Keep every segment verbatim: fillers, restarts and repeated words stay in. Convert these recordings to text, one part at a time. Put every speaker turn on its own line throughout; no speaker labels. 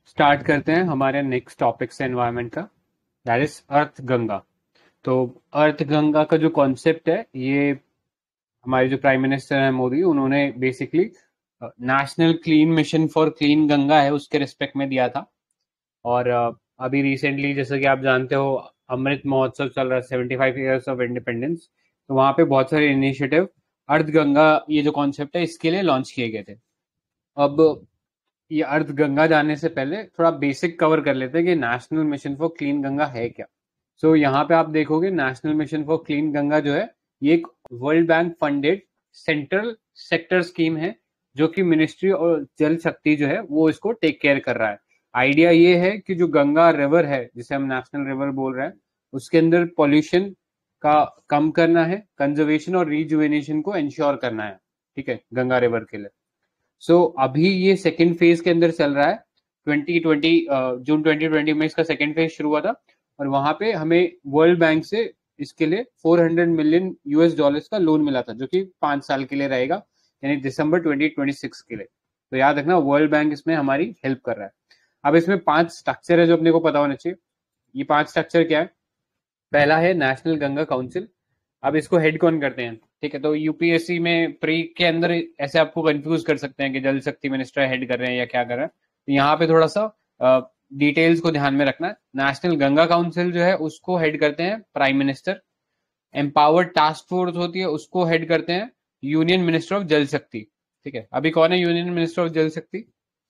Start करते हैं हमारे नेक्स्ट टॉपिक से एनवायरनमेंट का, दैट इज अर्थ गंगा। तो अर्थ गंगा का जो कॉन्सेप्ट है, ये हमारे जो प्राइम मिनिस्टर हैं मोदी, उन्होंने basically national clean mission for clean Ganga है उसके रिस्पेक्ट में दिया था। और अ, अभी रिसेंटली जैसे कि आप जानते हो, अमृत महोत्सव चल रहा है, seventy five years of independence. तो वहाँ पे बहुत सारे इनिशिएटिव अर्थ गंगा, ये जो कॉन्सेप्ट है, इसके लिए लॉन्च किए गए थे। अब ये अर्थ गंगा जाने से पहले थोड़ा बेसिक कवर कर लेते हैं कि national mission for clean Ganga है क्या। सो so, यहाँ पे आप देखोगे national mission for clean Ganga जो है, ये एक world bank funded central sector scheme है, जो कि मिनिस्ट्री और जल शक्ति जो है वो इसको टेक केयर कर रहा है। आइडिया ये है कि जो गंगा रिवर है, जिसे हम नेशनल रिवर बोल रहे हैं, उसके अंदर पॉल्यूशन का कम करना है, कंजर्वेशन और रिजुवेनेशन को इंश्योर करना है। ठीक है, गंगा रिवर के लिए। सो so, अभी ये सेकेंड फेज के अंदर चल रहा है। Twenty twenty June twenty twenty में इसका सेकेंड फेज शुरू हुआ था, और वहां पे हमें वर्ल्ड बैंक से इसके लिए four hundred million US dollars का लोन मिला था, जो कि पांच साल के लिए रहेगा, यानी दिसंबर ट्वेंटी ट्वेंटी सिक्स के लिए। तो याद रखना, वर्ल्ड बैंक इसमें हमारी हेल्प कर रहा है। अब इसमें पांच स्ट्रक्चर है जो अपने को पता होना चाहिए। ये पांच स्ट्रक्चर क्या है? पहला है नेशनल गंगा काउंसिल। अब इसको हेड कौन करते हैं? ठीक है, तो यूपीएससी में प्री के अंदर ऐसे आपको कंफ्यूज कर सकते हैं कि जल शक्ति मिनिस्टर हेड कर रहे हैं या क्या कर रहे हैं। तो यहाँ पे थोड़ा सा डिटेल्स को ध्यान में रखना है। नेशनल गंगा काउंसिल जो है उसको हेड करते हैं prime minister. Empowered task force होती है, उसको हेड करते हैं यूनियन मिनिस्टर ऑफ जल शक्ति। ठीक है, अभी कौन है union minister of Jal Shakti?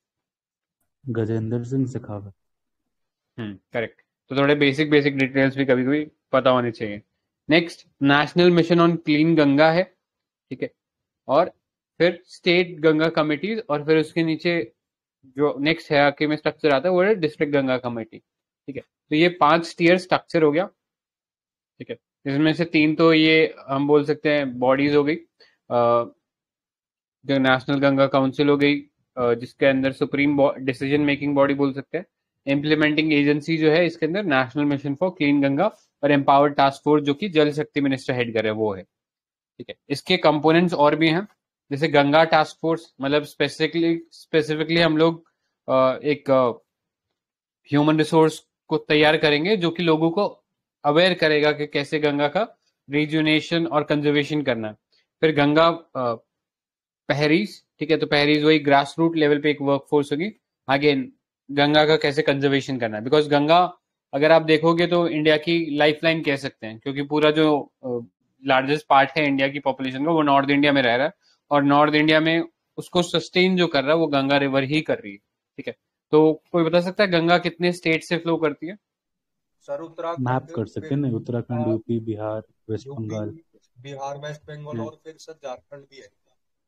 Gajendra Singh Shekhawat.
Hmm, correct. तो थोड़े बेसिक बेसिक डिटेल्स भी कभी कभी पता होने चाहिए। Next, national mission on clean Ganga है। ठीक है, और फिर स्टेट गंगा कमिटीज, और फिर उसके नीचे जो नेक्स्ट हायरार्की में स्ट्रक्चर आता है वो है डिस्ट्रिक्ट गंगा कमेटी। ठीक है, तो ये पांच टीयर स्ट्रक्चर हो गया। ठीक है, इसमें से तीन तो ये हम बोल सकते हैं बॉडीज हो गई। अ, जो नेशनल गंगा काउंसिल हो गई, अ, जिसके अंदर सुप्रीम डिसीजन मेकिंग बॉडी बोल सकते हैं। इम्प्लीमेंटिंग एजेंसी जो है इसके अंदर national mission for clean Ganga, और एम्पावर्ड टास्क फोर्स जो कि जल शक्ति मिनिस्टर हेड करे वो है। ठीक है, इसके कंपोनेंट्स और भी हैं, जैसे गंगा टास्क फोर्स, मतलब स्पेसिफिकली स्पेसिफिकली हम लोग अ, एक ह्यूमन रिसोर्स को तैयार करेंगे जो कि लोगों को अवेयर करेगा कि कैसे गंगा का रिजुनेशन और कंजर्वेशन करना है। फिर गंगा अ, पहरीज। ठीक है, तो पहरीज वही ग्रास रूट लेवल पे एक वर्कफोर्स होगी। आगे गंगा का कैसे कंजर्वेशन करना है, बिकॉज गंगा अगर आप देखोगे तो इंडिया की लाइफलाइन कह सकते हैं, क्योंकि पूरा जो लार्जेस्ट पार्ट है इंडिया की पॉपुलेशन का वो नॉर्थ इंडिया में रह रहा है, और नॉर्थ इंडिया में उसको सस्टेन जो कर रहा है वो गंगा रिवर ही कर रही है। ठीक है, तो कोई बता सकता है गंगा कितने स्टेट से फ्लो करती है?
सर
मैप
उत्तराखंड,
कर सकते
फिर
हैं ना, उत्तराखंड,
आ,
UP, Bihar, west
UP,
Bengal.
Bihar, west Bengal
hmm
और फिर सर झारखंड भी है।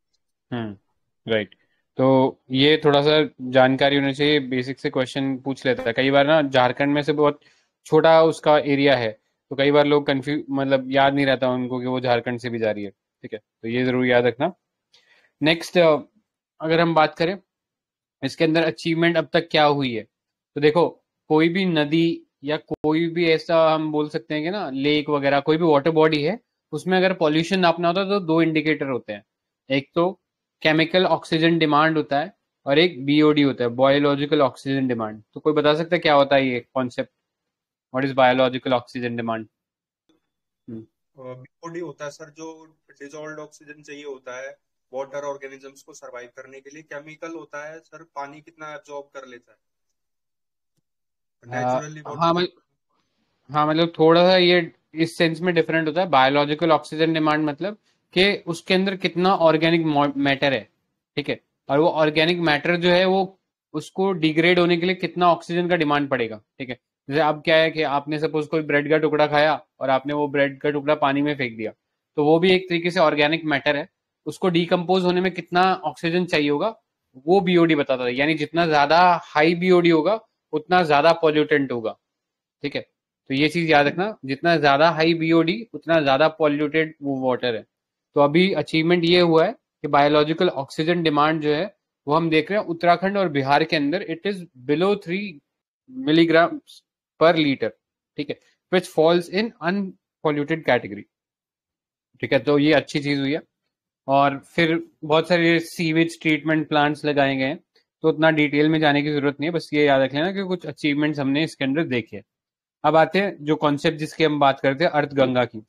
Hmm right. तो ये थोड़ा सा जानकारी होनी चाहिए, बेसिक से क्वेश्चन पूछ लेता है कई बार ना, झारखंड में से बहुत छोटा उसका एरिया है, तो कई बार लोग कंफ्यूज, मतलब याद नहीं रहता उनको कि वो झारखंड से भी जा रही है। ठीक है, तो ये जरूर याद रखना। नेक्स्ट, अगर हम बात करें इसके अंदर अचीवमेंट अब तक क्या हुई है, तो देखो, कोई भी नदी या कोई भी ऐसा हम बोल सकते हैं कि ना, लेक वगैरह कोई भी वाटर बॉडी है, उसमें अगर पॉल्यूशन नापना होता है तो दो इंडिकेटर होते हैं। एक तो केमिकल ऑक्सीजन डिमांड होता है, और एक बीओडी होता है, बायोलॉजिकल ऑक्सीजन डिमांड। तो कोई बता सकता है क्या होता है ये concept? What is biological oxygen demand?
BOD होता है सर जो डिजॉल्व्ड ऑक्सीजन चाहिए होता है वाटर ऑर्गेनिजम्स को सरवाइव करने के लिए। केमिकल होता है सर पानी कितना एब्जॉर्ब कर लेता है नेचुरली
हाँ,
वाटर।
मैं हाँ, मतलब थोड़ा सा ये इस सेंस में डिफरेंट होता है। बायोलॉजिकल ऑक्सीजन डिमांड मतलब कि उसके अंदर कितना ऑर्गेनिक मैटर है। ठीक है, और वो ऑर्गेनिक मैटर जो है वो, उसको डिग्रेड होने के लिए कितना ऑक्सीजन का डिमांड पड़ेगा। ठीक है, जैसे अब क्या है कि आपने सपोज कोई ब्रेड का टुकड़ा खाया और आपने वो ब्रेड का टुकड़ा पानी में फेंक दिया, तो वो भी एक तरीके से ऑर्गेनिक मैटर है। उसको डिकम्पोज होने में कितना ऑक्सीजन चाहिए होगा, वो बीओडी बताता है। यानी जितना ज्यादा हाई बीओडी होगा, उतना ज्यादा पॉल्यूटेंट होगा। ठीक है, तो ये चीज याद रखना, जितना ज्यादा हाई बीओडी उतना ज्यादा पॉल्यूटेड वो वाटर है। तो अभी अचीवमेंट ये हुआ है कि बायोलॉजिकल ऑक्सीजन डिमांड जो है वो हम देख रहे हैं उत्तराखंड और बिहार के अंदर, it is below three milligram per litre. ठीक है, which falls in unpolluted category. ठीक है, तो ये अच्छी चीज हुई है। और फिर बहुत सारे सीवेज ट्रीटमेंट प्लांट्स लगाए गए हैं, तो उतना डिटेल में जाने की जरूरत नहीं है, बस ये याद रख लेना कि कुछ अचीवमेंट्स हमने इसके अंदर देखे। अब आते हैं जो कॉन्सेप्ट जिसकी हम बात करते हैं, अर्थ गंगा की।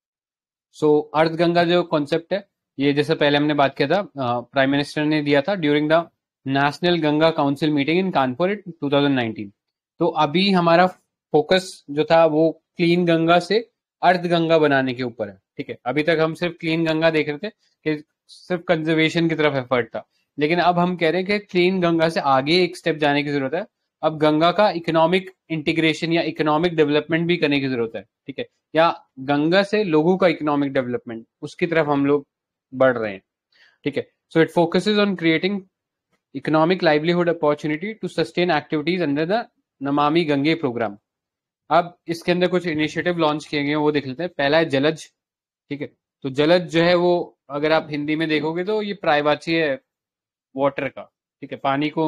सो so, अर्थ गंगा जो कॉन्सेप्ट है, ये जैसे पहले हमने बात किया था, प्राइम मिनिस्टर ने दिया था during the national Ganga council meeting in Kanpur in two thousand nineteen. तो अभी हमारा फोकस जो था वो क्लीन गंगा से अर्थ गंगा बनाने के ऊपर है। ठीक है, अभी तक हम सिर्फ क्लीन गंगा देख रहे थे कि सिर्फ कंजर्वेशन की तरफ एफर्ट था, लेकिन अब हम कह रहे हैं कि क्लीन गंगा से आगे एक स्टेप जाने की जरूरत है। अब गंगा का इकोनॉमिक इंटीग्रेशन या इकोनॉमिक डेवलपमेंट भी करने की जरूरत है। ठीक है, या गंगा से लोगों का इकोनॉमिक डेवलपमेंट, उसकी तरफ हम लोग बढ़ रहे हैं। ठीक है, so it focuses on creating economic livelihood opportunity to sustain activities under the Namami Gange programme. अब इसके अंदर कुछ इनिशिएटिव लॉन्च किए गए, वो देख लेते हैं। पहला है जलज। ठीक है, तो जलज जो है वो अगर आप हिंदी में देखोगे तो ये प्रायवाची है वाटर का। ठीक है, पानी को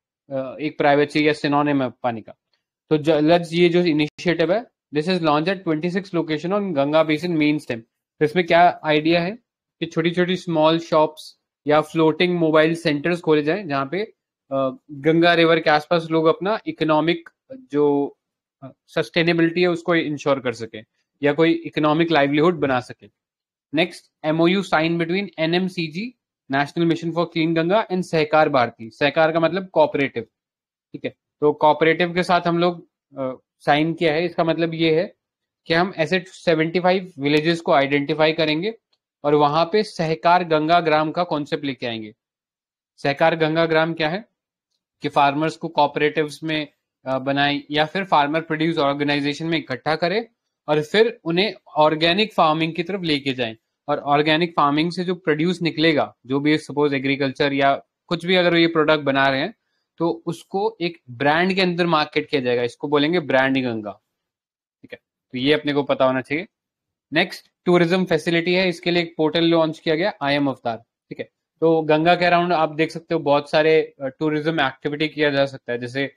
एक प्राइवेसी या सिनोनिम है पानी का। तो जलज ये जो इनिशिएटिव है, this is launch at twenty six location on Ganga basin main stem. तो इसमें क्या आइडिया है कि छोटी छोटी स्मॉल शॉप्स या फ्लोटिंग मोबाइल सेंटर्स खोले जाएं जहां पे गंगा रिवर के आसपास लोग अपना इकोनॉमिक जो सस्टेनेबिलिटी है उसको इंश्योर कर सके या कोई इकोनॉमिक लाइवलीहुड बना सके। Next, MOU sign between NMCG national mission for clean Ganga and Sahakar Bharati. Sahakar का मतलब कोऑपरेटिव। ठीक है, तो कोऑपरेटिव के साथ हम लोग साइन किया है। इसका मतलब ये है कि हम ऐसे सेवेंटी फाइव विलेजेस को आइडेंटिफाई करेंगे और वहां पे सहकार गंगा ग्राम का कॉन्सेप्ट लेके आएंगे। सहकार गंगा ग्राम क्या है कि फार्मर्स को कोऑपरेटिव्स में बनाए या फिर फार्मर प्रोड्यूस ऑर्गेनाइजेशन में इकट्ठा करे और फिर उन्हें ऑर्गेनिक फार्मिंग की तरफ लेके जाएं। और ऑर्गेनिक फार्मिंग से जो प्रोड्यूस निकलेगा, जो भी सपोज एग्रीकल्चर या कुछ भी अगर ये प्रोडक्ट बना रहे हैं, तो उसको एक ब्रांड के अंदर मार्केट किया जाएगा। इसको बोलेंगे ब्रांड गंगा। ठीक है, तो ये अपने को पता होना चाहिए। नेक्स्ट, टूरिज्म फैसिलिटी है, इसके लिए एक पोर्टल लॉन्च किया गया, आई एम अवतार। ठीक है, तो गंगा के अराउंड आप देख सकते हो बहुत सारे टूरिज्म एक्टिविटी किया जा सकता है, जैसे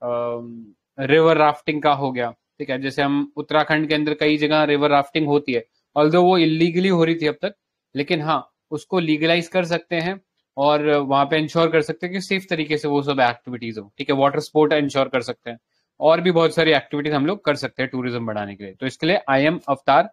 रिवर राफ्टिंग का हो गया। ठीक है, जैसे हम उत्तराखंड के अंदर कई जगह रिवर राफ्टिंग होती है, ऑल्दो वो इलीगली हो रही थी अब तक, लेकिन हाँ उसको लीगलाइज कर सकते हैं और वहां पे इंश्योर कर सकते हैं कि सेफ तरीके से वो सब एक्टिविटीज हो। ठीक है, वाटर स्पोर्ट इंश्योर कर सकते हैं और भी बहुत सारी एक्टिविटीज हम लोग कर सकते हैं टूरिज्म बढ़ाने के लिए। तो इसके लिए I M Avatar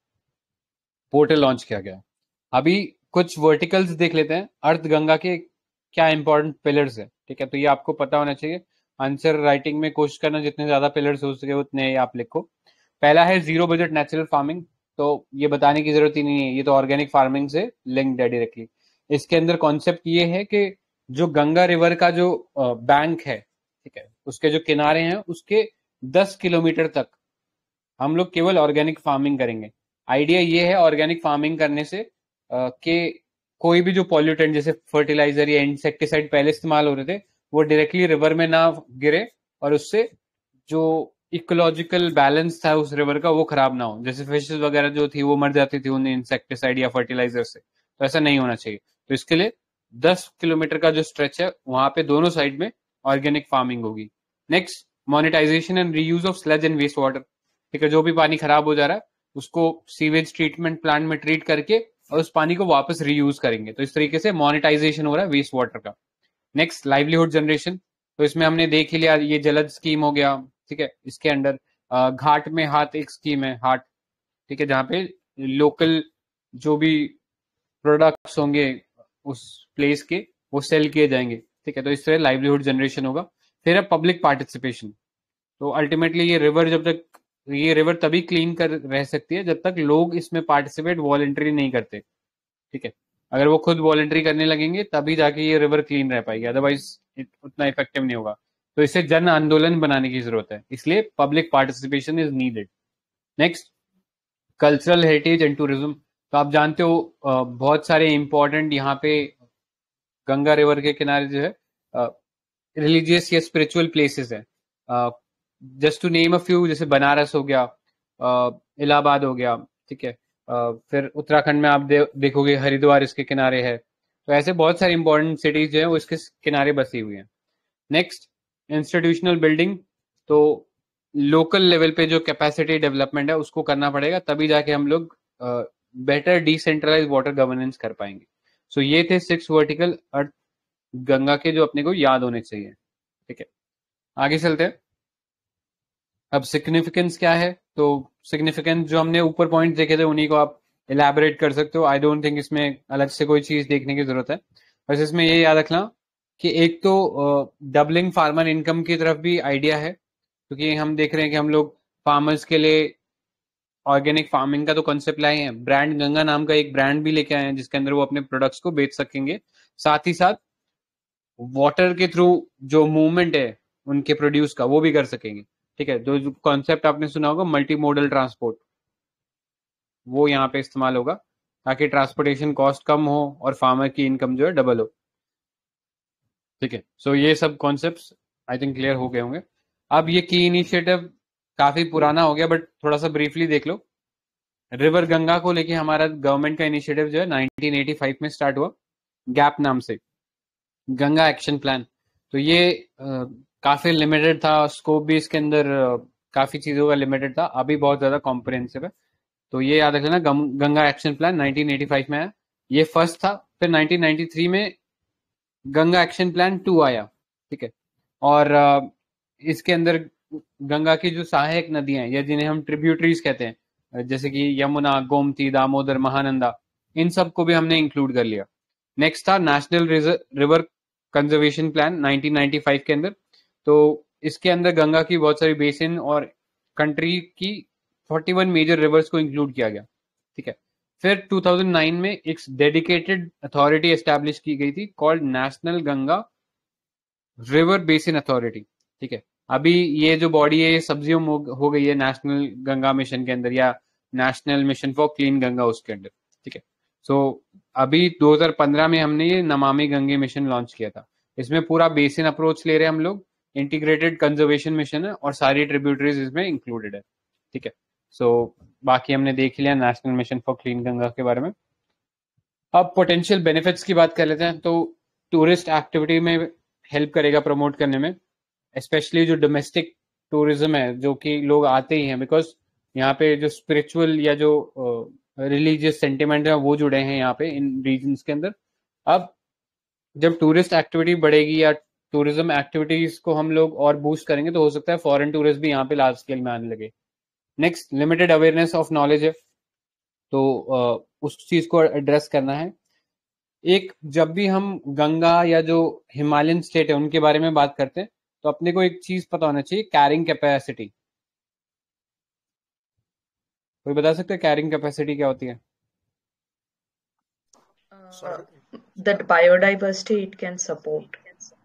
portal launch किया गया। अभी कुछ वर्टिकल्स देख लेते हैं, अर्थ गंगा के क्या इंपॉर्टेंट पिलर्स है। ठीक है, तो ये आपको पता होना चाहिए। आंसर राइटिंग में कोशिश करना जितने ज्यादा पिलर्स हो सके उतने आप लिखो। पहला है जीरो बजट नेचुरल फार्मिंग। तो ये बताने की जरूरत ही नहीं है, ये तो ऑर्गेनिक फार्मिंग से लिंक्ड है डायरेक्टली। इसके अंदर कॉन्सेप्ट ये है कि जो गंगा रिवर का जो बैंक है, ठीक है, उसके जो किनारे हैं उसके दस किलोमीटर तक हम लोग केवल ऑर्गेनिक फार्मिंग करेंगे। आइडिया ये है ऑर्गेनिक फार्मिंग करने से कि कोई भी जो पॉल्यूटेंट जैसे फर्टिलाइजर या इंसेक्टिसाइड पहले इस्तेमाल हो रहे थे वो डायरेक्टली रिवर में ना गिरे और उससे जो इकोलॉजिकल बैलेंस था उस रिवर का वो खराब ना हो। जैसे फिशेस वगैरह जो थी वो मर जाती थी उन इंसेक्टिसाइड या फर्टिलाइजर से, तो ऐसा नहीं होना चाहिए। तो इसके लिए दस किलोमीटर का जो स्ट्रेच है वहां पे दोनों साइड में ऑर्गेनिक फार्मिंग होगी। Next, monetisation and reuse of sludge and waste water. ठीक है, जो भी पानी खराब हो जा रहा है उसको सीवेज ट्रीटमेंट प्लांट में ट्रीट करके और उस पानी को वापस रीयूज करेंगे। तो इस तरीके से मोनेटाइजेशन हो रहा है वेस्ट वाटर का। Next, livelihood generation. तो इसमें हमने देख ही लिया, ये जलद स्कीम हो गया। ठीक है, इसके अंडर घाट में हाथ एक स्कीम है, हाट। ठीक है, जहाँ पे लोकल जो भी प्रोडक्ट्स होंगे उस प्लेस के वो सेल किए जाएंगे। ठीक है, तो इस तरह लाइवलीहुड जनरेशन होगा। फिर है पब्लिक पार्टिसिपेशन। तो अल्टीमेटली ये रिवर जब तक ये रिवर तभी क्लीन कर रह सकती है जब तक लोग इसमें पार्टिसिपेट वॉलंटरी नहीं करते। ठीक है, अगर वो खुद वॉलंटरी करने लगेंगे तभी जाके ये रिवर क्लीन रह पाएगी, अदरवाइज उतना इफेक्टिव नहीं होगा। तो इसे जन आंदोलन बनाने की जरूरत है, इसलिए public participation is needed. Next, cultural heritage and tourism. तो आप जानते हो बहुत सारे इंपॉर्टेंट यहाँ पे गंगा रिवर के किनारे जो है रिलीजियस या स्पिरिचुअल प्लेसेस है। Just to name a few, जैसे बनारस हो गया, इलाहाबाद हो गया। ठीक है, Uh, फिर उत्तराखंड में आप दे, देखोगे हरिद्वार इसके किनारे है। तो ऐसे बहुत सारी इंपॉर्टेंट सिटीज जो है वो इसके किनारे बसी हुई हैं। Next, institutional building. तो लोकल लेवल पे जो कैपेसिटी डेवलपमेंट है उसको करना पड़ेगा, तभी जाके हम लोग बेटर डिसेंट्रलाइज वाटर गवर्नेंस कर पाएंगे। सो so, ये थे सिक्स वर्टिकल अर्थ गंगा के जो अपने को याद होने चाहिए। ठीक है, आगे चलते हैं। अब सिग्निफिकेंस क्या है, तो सिग्निफिकेंस जो हमने ऊपर पॉइंट देखे थे उन्हीं को आप इलेबोरेट कर सकते हो। आई डोंट थिंक इसमें अलग से कोई चीज देखने की जरूरत है। बस इसमें ये याद रखना कि एक तो डबलिंग फार्मर इनकम की तरफ भी आइडिया है, क्योंकि हम देख रहे हैं कि हम लोग फार्मर्स के लिए ऑर्गेनिक फार्मिंग का तो कॉन्सेप्ट लाए हैं, ब्रांड गंगा नाम का एक ब्रांड भी लेके आए हैं जिसके अंदर वो अपने प्रोडक्ट्स को बेच सकेंगे। साथ ही साथ वाटर के थ्रू जो मूवमेंट है उनके प्रोड्यूस का वो भी कर सकेंगे। ठीक है, जो कॉन्सेप्ट आपने सुना होगा मल्टी मोडल ट्रांसपोर्ट, वो यहाँ पे इस्तेमाल होगा ताकि ट्रांसपोर्टेशन कॉस्ट कम हो और फार्मर की इनकम जो है डबल हो। ठीक है, सो ये सब कॉन्सेप्ट्स आई थिंक क्लियर हो गए होंगे। अब ये की इनिशिएटिव काफी पुराना हो गया, बट थोड़ा सा ब्रीफली देख लो। रिवर गंगा को लेके हमारा गवर्नमेंट का इनिशिएटिव जो है नाइनटीन एटी फाइव में स्टार्ट हुआ, गैप नाम से, गंगा एक्शन प्लान। तो ये आ, काफी लिमिटेड था, स्कोप भी इसके अंदर आ, काफी चीजों का लिमिटेड था, अभी बहुत ज्यादा कॉम्प्रिहेंसिव है। तो ये याद रखना, Ganga action plan nineteen eighty five में आया, ये फर्स्ट था। फिर नाइनटीन नाइंटी थ्री में गंगा एक्शन प्लान टू आया। ठीक है, और आ, इसके अंदर गंगा की जो सहायक नदियां हैं या जिन्हें हम ट्रिब्यूटरीज कहते हैं, जैसे कि यमुना, गोमती, दामोदर, महानंदा, इन सब को भी हमने इंक्लूड कर लिया। नेक्स्ट था national river conservation plan nineteen ninety five के अंदर। तो इसके अंदर गंगा की बहुत सारी बेसिन और कंट्री की इकतालीस मेजर रिवर्स को इंक्लूड किया गया। ठीक है, फिर टू थाउजेंड नाइन में एक डेडिकेटेड अथॉरिटी एस्टैब्लिश की गई थी called national Ganga river basin authority. ठीक है, अभी ये जो बॉडी है ये सब्सिड्यूम हो गई है नेशनल गंगा मिशन के अंदर या national mission for clean Ganga उसके अंदर। ठीक है, सो अभी दो हज़ार पंद्रह में हमने ये नमामि गंगे मिशन लॉन्च किया था। इसमें पूरा बेसिन अप्रोच ले रहे हैं हम लोग, इंटीग्रेटेड कंजर्वेशन मिशन है और सारी ट्रिब्यूटरीज इसमें इंक्लूडेड है। ठीक है, सो बाकी हमने देख लिया national mission for clean Ganga के बारे में। अब पोटेंशियल बेनिफिट्स की बात कर लेते हैं। तो टूरिस्ट एक्टिविटी में हेल्प करेगा प्रमोट करने में, स्पेशली जो डोमेस्टिक टूरिज्म है, जो कि लोग आते ही हैं बिकॉज यहाँ पे जो स्पिरिचुअल या जो रिलीजियस सेंटिमेंट है वो जुड़े हैं यहाँ पे इन रीजन्स के अंदर। अब जब टूरिस्ट एक्टिविटी बढ़ेगी या टूरिज्म एक्टिविटीज को हम लोग और बूस्ट करेंगे तो हो सकता है फॉरेन टूरिस्ट भी यहाँ पे लार्ज स्केल में आने लगे। Next, limited awareness of knowledge है, तो uh, उस चीज को एड्रेस करना है। एक, जब भी हम गंगा या जो हिमालयन स्टेट है उनके बारे में बात करते हैं तो अपने को एक चीज पता होना चाहिए, कैरिंग कैपेसिटी। कोई बता सकते हैं कैरिंग कैपेसिटी क्या होती है?
Uh, that biodiversity it can support.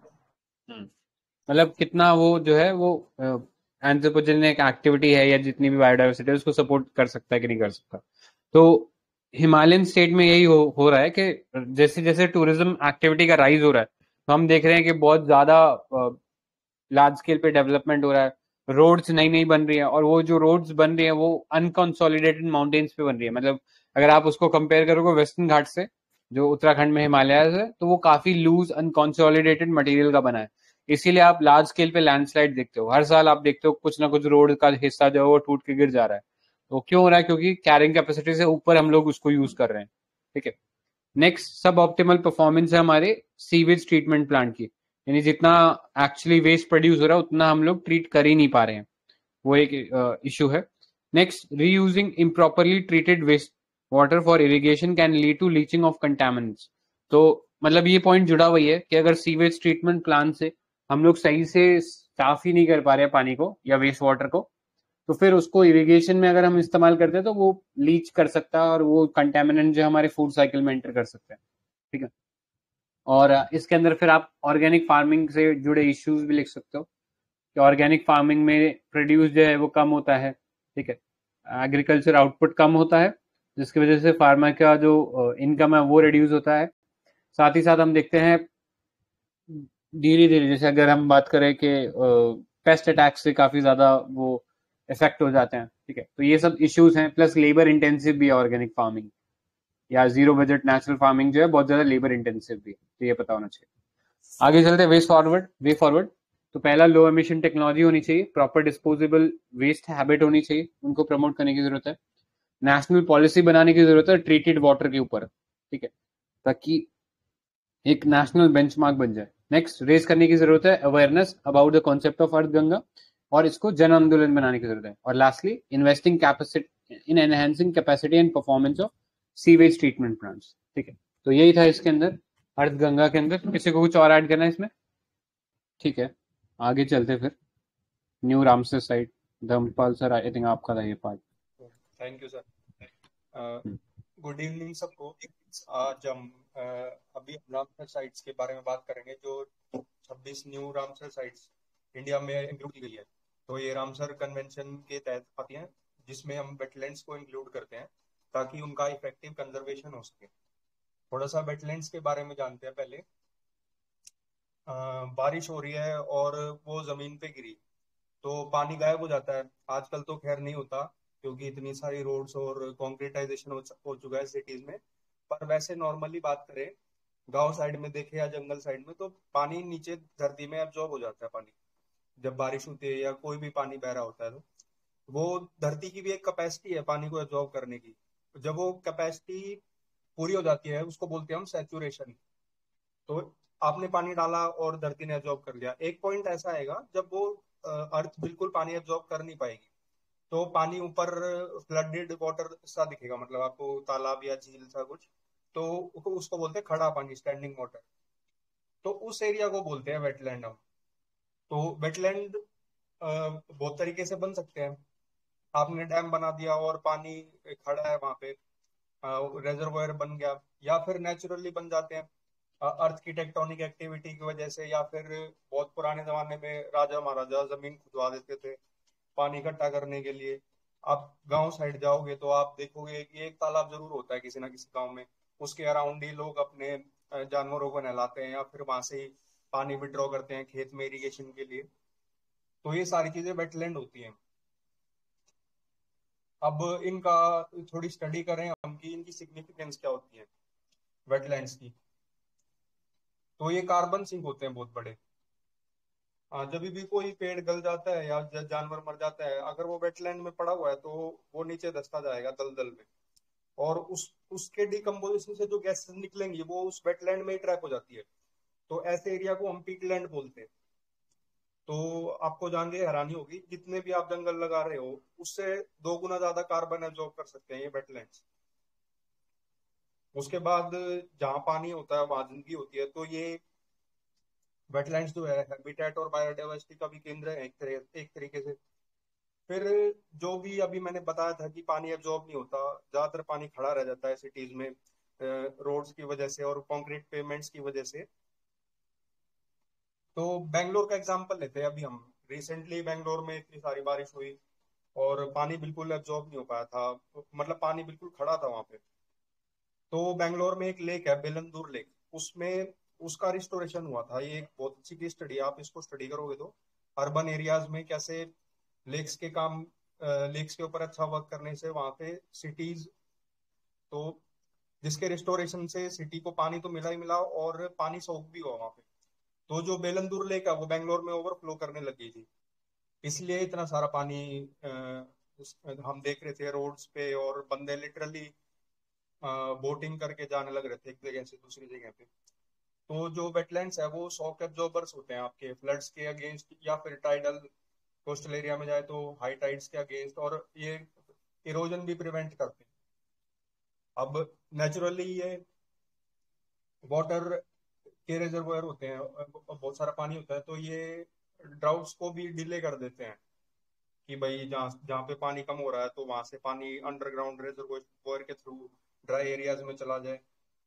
मतलब कितना वो जो है वो एंथ्रोपोजेनिक एक्टिविटी है या जितनी भी बायोडाइवर्सिटी है उसको सपोर्ट कर सकता है कि नहीं कर सकता। तो हिमालयन स्टेट में यही हो, हो रहा है कि जैसे जैसे टूरिज्म एक्टिविटी का राइज हो रहा है तो हम देख रहे हैं कि बहुत ज्यादा लार्ज स्केल पे डेवलपमेंट हो रहा है, रोड्स नई नई बन रही है, और वो जो रोड्स बन रही है वो अनकंसोलिडेटेड माउंटेन्स पे बन रही है। मतलब अगर आप उसको कंपेयर करोगे वेस्टर्न घाट से जो उत्तराखंड में हिमालय है, तो वो काफी लूज अनकंसोलिडेटेड मटेरियल का बना है, इसीलिए आप लार्ज स्केल पे लैंडस्लाइड देखते हो। हर साल आप देखते हो कुछ ना कुछ रोड का हिस्सा जो है वो टूट के गिर जा रहा है। तो क्यों हो रहा है? क्योंकि कैरिंग कैपेसिटी से ऊपर हम लोग उसको यूज कर रहे हैं। ठीक है, नेक्स्ट, सब ऑप्टिमल परफॉर्मेंस है हमारे सीवेज ट्रीटमेंट प्लांट की, यानी जितना एक्चुअली वेस्ट प्रोड्यूस हो रहा है उतना हम लोग ट्रीट कर ही नहीं पा रहे हैं, वो एक इशू uh, है। Next, reusing improperly treated waste water for irrigation can lead to leaching of contaminants. तो मतलब ये पॉइंट जुड़ा हुआ है कि अगर सीवेज ट्रीटमेंट प्लांट से हम लोग सही से साफ ही नहीं कर पा रहे हैं पानी को या वेस्ट वाटर को, तो फिर उसको इरिगेशन में अगर हम इस्तेमाल करते हैं तो वो लीच कर सकता है और वो कंटेमिनेंट जो हमारे फूड साइकिल में एंटर कर सकते हैं। ठीक है, और इसके अंदर फिर आप ऑर्गेनिक फार्मिंग से जुड़े इश्यूज भी लिख सकते हो कि ऑर्गेनिक फार्मिंग में प्रोड्यूस जो है वो कम होता है। ठीक है, एग्रीकल्चर आउटपुट कम होता है जिसकी वजह से फार्मर का जो इनकम है वो रिड्यूस होता है। साथ ही साथ हम देखते हैं धीरे धीरे, जैसे अगर हम बात करें कि पेस्ट अटैक से काफी ज्यादा वो इफेक्ट हो जाते हैं। ठीक है, तो ये सब इश्यूज हैं, प्लस लेबर इंटेंसिव भी है ऑर्गेनिक फार्मिंग या जीरो बजट नेचुरल फार्मिंग जो है बहुत ज्यादा लेबर इंटेंसिव भी है, तो ये पता होना चाहिए। आगे चलते हैं वेस्ट फॉरवर्ड वे फॉरवर्ड। तो पहला, लो एमिशन टेक्नोलॉजी होनी चाहिए, प्रॉपर डिस्पोजेबल वेस्ट हैबिट होनी चाहिए, उनको प्रमोट करने की जरूरत है। नेशनल पॉलिसी बनाने की जरूरत है ट्रीटेड वाटर के ऊपर। ठीक है, ताकि एक नेशनल बेंचमार्क बन जाए। नेक्स्ट, रेज करने की जरूरत है awareness about the concept of earth Ganga, और इसको जन आंदोलन बनाने की जरूरत है। और lastly, investing capacity in enhancing capacity and performance of sewage treatment plants. ठीक है, तो यही था इसके अंदर, अर्थ गंगा के अंदर। किसी को कुछ और ऐड करना है इसमें? ठीक है, आगे चलते फिर new Ramsar site. Dharmpal sir, I think आपका था ये part.
Thank you sir. Good evening सबको। आज हम अ, अभी रामसर साइट्स के बारे में बात करेंगे, जो छब्बीस न्यू रामसर साइट्स इंडिया में इंक्लूड की गई है। तो ये रामसर कन्वेंशन के तहत आती हैं, जिसमें हम वेटलैंड्स को इंक्लूड करते हैं ताकि उनका इफेक्टिव कंजर्वेशन हो सके। थोड़ा सा वेटलैंड्स के बारे में जानते हैं पहले। अ, बारिश हो रही है और वो जमीन पे गिरी तो पानी गायब हो जाता है। आजकल तो खैर नहीं होता, क्योंकि इतनी सारी रोड्स और कॉन्क्रीटाइजेशन हो, हो चुका है सिटीज में। पर वैसे नॉर्मली बात करें, गांव साइड में देखे या जंगल साइड में, तो पानी नीचे धरती में एब्जॉर्ब हो जाता है। पानी जब बारिश होती है या कोई भी पानी बह रहा होता है, तो वो धरती की भी एक कैपेसिटी है पानी को एब्जॉर्ब करने की। जब वो कैपेसिटी पूरी हो जाती है, उसको बोलते हैं हम सैचुरेशन। तो आपने पानी डाला और धरती ने एब्जॉर्ब कर लिया। एक पॉइंट ऐसा आएगा जब वो अर्थ बिल्कुल पानी एब्जॉर्ब कर नहीं पाएगी, तो पानी ऊपर फ्लडेड वाटर सा दिखेगा, मतलब आपको तालाब या झील सा कुछ। तो उसको बोलते हैं खड़ा पानी, स्टैंडिंग वाटर। तो उस एरिया को बोलते हैं वेटलैंड हम। तो वेटलैंड बहुत तरीके से बन सकते हैं। आपने डैम बना दिया और पानी खड़ा है वहां पे, रेजर्वायर बन गया, या फिर नेचुरली बन जाते हैं अर्थ की टेक्टोनिक एक्टिविटी की वजह से, या फिर बहुत पुराने जमाने में राजा महाराजा जमीन खुदवा देते थे पानी इकट्ठा करने के लिए। आप गांव साइड जाओगे तो आप देखोगे कि एक तालाब जरूर होता है किसी ना किसी गांव में, उसके अराउंड ही लोग अपने अ, जानवरों को नहलाते हैं या फिर वहां से ही पानी विड्रॉ करते हैं खेत में इरिगेशन के लिए। तो ये सारी चीजें वेटलैंड होती हैं। अब इनका थोड़ी स्टडी करें हम कि इनकी सिग्निफिकेंस क्या होती है वेटलैंड्स की। तो ये कार्बन सिंक होते हैं बहुत बड़े। हाँ, जब भी कोई पेड़ गल जाता है या ज- जानवर मर जाता है, अगर वो वेटलैंड में पड़ा हुआ है, तो वो नीचे धंसता जाएगा दलदल में, और उस उसके डिकम्पोजिशन से जो गैसेस निकलेंगी वो उस वेटलैंड में ही ट्रैप हो जाती है। तो ऐसे एरिया को हम पीटलैंड बोलते हैं। तो आपको जान के हैरानी होगी, जितने भी आप जंगल लगा रहे हो उससे दो गुना ज्यादा कार्बन एब्जॉर्ब कर सकते हैं ये वेटलैंड्स। उसके बाद जहाँ पानी होता है वहां जिंदगी होती है। तो ये वेटलैंड्स जो है हैबिटेट और बायोडाइवर्सिटी का भी केंद्र है एक तरह एक तरीके से। फिर जो भी अभी मैंने बताया था कि पानी एब्जॉर्ब नहीं होता, ज्यादातर पानी खड़ा रह जाता है सिटीज में रोड्स की वजह से और कंक्रीट पेमेंट्स की वजह से। तो बेंगलोर का एग्जांपल लेते हैं अभी हम। रिसेंटली बेंगलोर में इतनी सारी बारिश हुई और पानी बिल्कुल एब्जॉर्ब नहीं हो पाया था, मतलब पानी बिल्कुल खड़ा था वहां पे। तो बेंगलोर में एक लेक है, बेलंदूर लेक, उसमें उसका रिस्टोरेशन हुआ था। ये एक बहुत अच्छी की स्टडी है, आप इसको स्टडी करोगे तो अर्बन एरियाज में कैसे लेक्स के काम, लेक्स के ऊपर अच्छा वर्क करने से वहां पे सिटीज, तो जिसके रिस्टोरेशन से सिटी को पानी तो मिला ही मिला और पानी सोख भी हुआ वहां पे। तो जो बेलंदूर लेक है वो बेंगलोर में ओवरफ्लो करने लग गई थी, इसलिए इतना सारा पानी अ, उस- हम देख रहे थे रोड्स पे, और बंदे लिटरली बोटिंग करके जाने लग रहे थे एक जगह से दूसरी जगह पे। तो जो वेटलैंड्स है वो शॉक एब्जॉर्बर्स होते हैं आपके फ्लड्स के अगेंस्ट, या फिर टाइडल कोस्टल एरिया में जाए तो हाई टाइड्स के अगेंस्ट, और ये इरोजन भी प्रिवेंट करते हैं। अब नेचुरली ये वाटर के रिजर्वायर होते हैं, बहुत सारा पानी होता है, तो ये ड्राउट्स को भी डिले कर देते हैं कि भाई जहाँ जहाँ पे पानी कम हो रहा है तो वहां से पानी अंडरग्राउंड रिजर्वायर के थ्रू ड्राई एरियाज में चला जाए।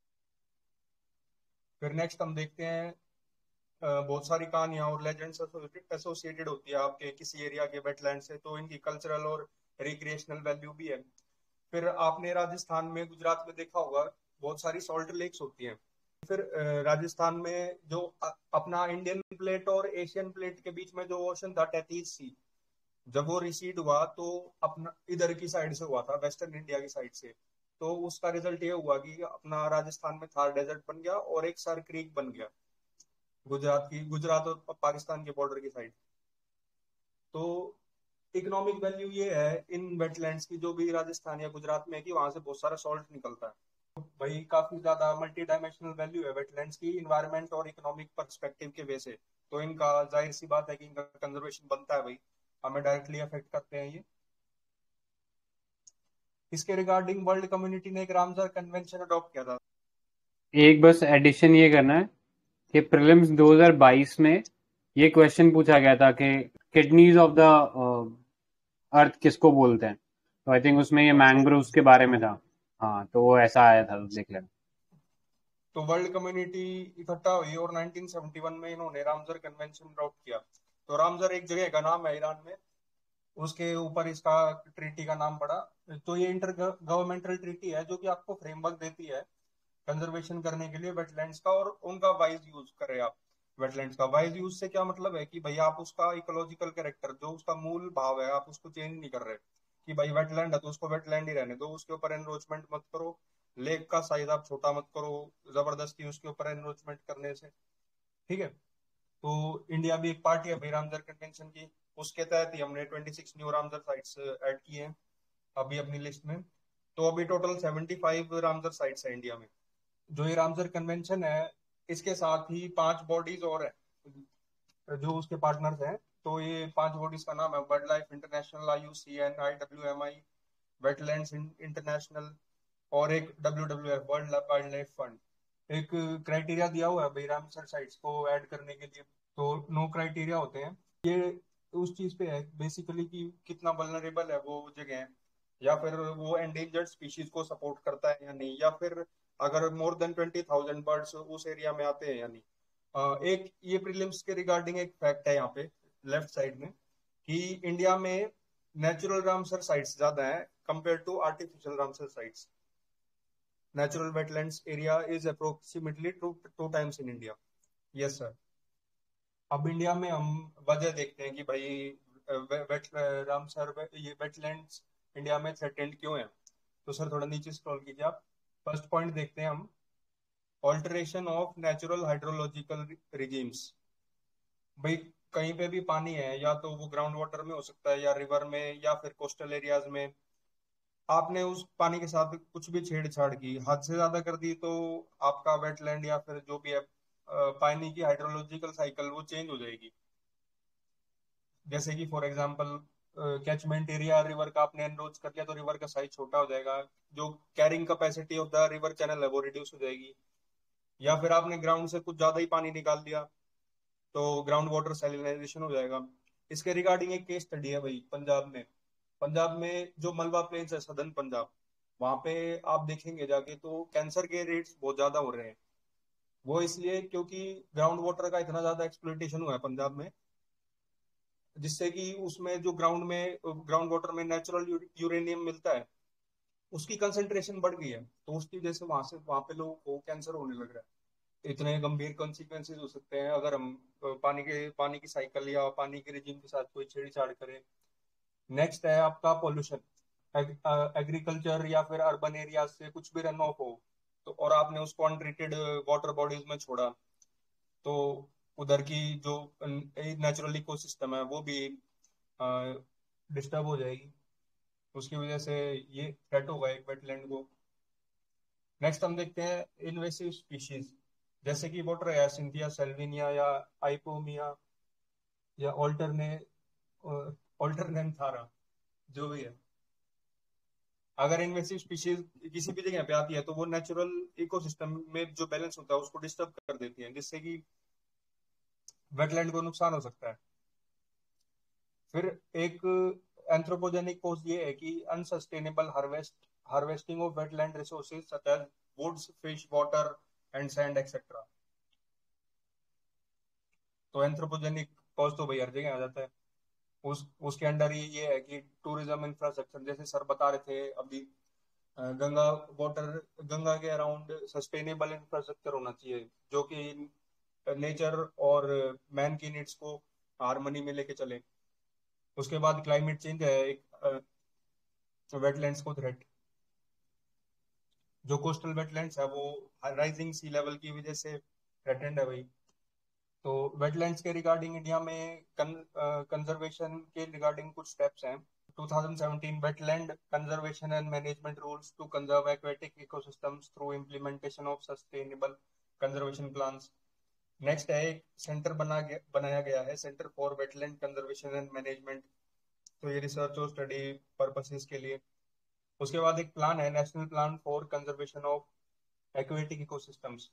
फिर नेक्स्ट हम देखते हैं, अ, बहुत सारी कहानियां और लेजेंड्स एसोसिएटेड होती है आपके किसी एरिया के वेटलैंड से, तो इनकी कल्चरल और रिक्रिएशनल वैल्यू भी है। फिर आपने राजस्थान में, गुजरात में देखा होगा, बहुत सारी सॉल्ट लेक्स होती हैं। फिर अ, राजस्थान में जो अ- अपना इंडियन प्लेट और एशियन प्लेट के बीच में जो ओशन था टेथीज सी, जब वो रिसीड हुआ तो अपना इधर की साइड से हुआ था, वेस्टर्न इंडिया की साइड से। तो उसका रिजल्ट ये हुआ कि अपना राजस्थान में थार डेजर्ट बन गया और एक सर क्रीक बन गया, गुजरात की, गुजरात और पाकिस्तान के बॉर्डर की साइड। तो इकोनॉमिक वैल्यू ये है इन वेटलैंड्स की, जो भी राजस्थान या गुजरात में है, कि वहां से बहुत सारा सॉल्ट निकलता है। भाई काफी ज्यादा मल्टी डायमेंशनल वैल्यू है वेटलैंड्स की इन्वायरमेंट और इकोनॉमिक पर्सपेक्टिव के वजह से, तो इनका जाहिर सी बात है कि इनका कंजर्वेशन बनता है भाई, हमें डायरेक्टली अफेक्ट करते हैं ये। इसके रिगार्डिंग वर्ल्ड कम्युनिटी ने एक रामसर कन्वेंशन अडॉप्ट किया था।
एक बस एडिशन ये करना है कि प्रीलिम्स दो हज़ार बाईस में ये क्वेश्चन पूछा गया था कि किडनीज ऑफ द अर्थ किसको बोलते हैं, तो आई थिंक उसमें ये मैंग्रोव्स के बारे में था। हाँ, तो वो ऐसा आया था, देख लेना।
तो वर्ल्ड कम्युनिटी इकट्ठा हुई और नाइनटीन सेवेंटी वन में इन्होंने रामसर कन्वेंशन अडॉप्ट किया। तो रामसर एक जगह का नाम है ईरान में, उसके ऊपर इसका ट्रीटी का नाम पड़ा। तो ये इंटर गवर्नमेंटल ट्रीटी है जो कि आपको फ्रेमवर्क देती है कंजर्वेशन करने के लिए वेटलैंड्स का, और उनका वाइज यूज करें आप। वेटलैंड्स का वाइज यूज से क्या मतलब है कि भाई आप उसका इकोलॉजिकल कैरेक्टर, जो उसका मूल भाव है, आप उसको चेंज नहीं कर रहे कि भाई वेटलैंड है तो उसको वेटलैंड ही रहने दो, उसके ऊपर एनरोचमेंट मत करो, लेक का साइज आप छोटा मत करो जबरदस्ती उसके ऊपर एनरोचमेंट करने से। ठीक है, तो इंडिया भी एक पार्टी है भाई रामसर कन्वेंशन की, उसके तहत ही हमने twenty six new Ramsar sites add किए हैं अभी अपनी लिस्ट में। तो अभी total seventy five Ramsar sites है इंडिया में। जो ये रामसर कन्वेंशन है, इसके साथ ही पांच बॉडीज और है जो उसके पार्टनर्स हैं। तो ये पांच बॉडीज का नाम है world life international, I U C N, I W M I, wetlands international, और एक W W F world wild life fund. एक क्राइटेरिया दिया हुआ है भाई रामसर साइट्स को ऐड करने के लिए, तो नो क्राइटेरिया होते हैं ये। उस चीज पे है बेसिकली कि कितना वल्नरेबल है वो जगह है, या फिर वो एंडेंजर्ड स्पीशीज को सपोर्ट करता है या नहीं, या फिर अगर more than twenty thousand birds उस एरिया में आते हैं या नहीं। अ, एक ये प्रीलिम्स के रिगार्डिंग एक फैक्ट है यहाँ पे लेफ्ट साइड में, कि इंडिया में नेचुरल रामसर साइट्स ज्यादा है compare to artificial Ramsar sites. Natural wetlands area is approximately two two times in India. Yes sir. अब इंडिया में हम वजह देखते हैं कि भाई वे, वेट रामसर वे, ये वेटलैंड्स इंडिया में थ्रेटेंड क्यों है। तो सर थोड़ा नीचे स्क्रॉल कीजिए आप, फर्स्ट पॉइंट देखते हैं हम, alteration of natural hydrological regimes. भाई कहीं पे भी पानी है, या तो वो ग्राउंड वाटर में हो सकता है या रिवर में या फिर कोस्टल एरियाज में, आपने उस पानी के साथ कुछ भी छेड़छाड़ की, हद से ज्यादा कर दी, तो आपका वेटलैंड या फिर जो भी है अ, पानी की हाइड्रोलॉजिकल साइकिल वो चेंज हो जाएगी। जैसे कि for example catchment area river का आपने एनरोच कर लिया तो रिवर का साइज छोटा हो जाएगा, जो carrying capacity of the river channel है वो रिड्यूस हो जाएगी। या फिर आपने ग्राउंड से कुछ ज्यादा ही पानी निकाल दिया तो ग्राउंड वाटर सैलिनाइजेशन हो जाएगा। इसके रिगार्डिंग एक केस स्टडी है भाई पंजाब में। पंजाब में जो मलबा प्लेन्स है सदर्न पंजाब, वहां पे आप देखेंगे जाके तो कैंसर के रेट्स बहुत ज्यादा हो रहे हैं। वो इसलिए क्योंकि ग्राउंड वाटर का इतना ज्यादा एक्सप्लोइटेशन हुआ है पंजाब में, जिससे कि उसमें जो ग्राउंड में ग्राउंड वाटर में नेचुरल यूरेनियम मिलता है उसकी कंसेंट्रेशन बढ़ गई है, तो उसकी वजह से वहां से वहां पे लोगों को कैंसर होने लग रहा है। इतने गंभीर कॉन्सिक्वेंसेज हो सकते हैं अगर हम अ, पानी के पानी की साइकिल या पानी के रिजीम के साथ कोई छेड़छाड़ करें। नेक्स्ट है आपका पोल्यूशन। एग्रीकल्चर या फिर अर्बन एरिया से कुछ भी रन ऑफ हो तो, और आपने उसको अनट्रीटेड वाटर बॉडीज में छोड़ा, तो उधर की जो नेचुरल इकोसिस्टम है वो भी डिस्टर्ब हो जाएगी। उसकी वजह से ये थ्रेट होगा एक वेटलैंड को। नेक्स्ट हम देखते हैं इन्वेसिव स्पीशीज, जैसे कि वाटर है सिंथिया सेल्विनिया या आइपोमिया या ऑल्टरने ऑल्टरनेम थारा, जो भी है। अगर इन्वेसिव स्पीशीज किसी भी जगह पे आती है तो वो नेचुरल इकोसिस्टम में जो बैलेंस होता है उसको डिस्टर्ब कर देती है, जिससे कि वेटलैंड को नुकसान हो सकता है। फिर एक एंथ्रोपोजेनिक कॉज ये है कि unsustainable harvest harvesting of wetland resources such as woods, fish, water and sand etcetera. तो एंथ्रोपोजेनिक कॉज तो भाई हर जगह आ जाता है। उस उसके अंडर ही ये है कि टूरिज्म इंफ्रास्ट्रक्चर, जैसे सर बता रहे थे अभी, अ, गंगा वाटर गंगा के अराउंड सस्टेनेबल इंफ्रास्ट्रक्चर होना चाहिए जो कि नेचर और मैन की नीड्स को हारमोनी में लेके चले। उसके बाद क्लाइमेट चेंज है एक वेटलैंड्स को थ्रेट। जो कोस्टल वेटलैंड्स है वो राइजिंग सी लेवल की वजह से थ्रेटेंड है भाई। तो वेटलैंड्स के रिगार्डिंग इंडिया में कंजर्वेशन के रिगार्डिंग कुछ स्टेप्स हैं। twenty seventeen Wetland Conservation and Management Rules to Conserve Aquatic Ecosystems through Implementation of Sustainable Conservation Plans. Next है एक सेंटर बना गया बनाया गया है, centre for wetland conservation and management, तो ये रिसर्च और स्टडी पर्पसेस के लिए। उसके बाद एक प्लान है, national plan for conservation of aquatic ecosystems,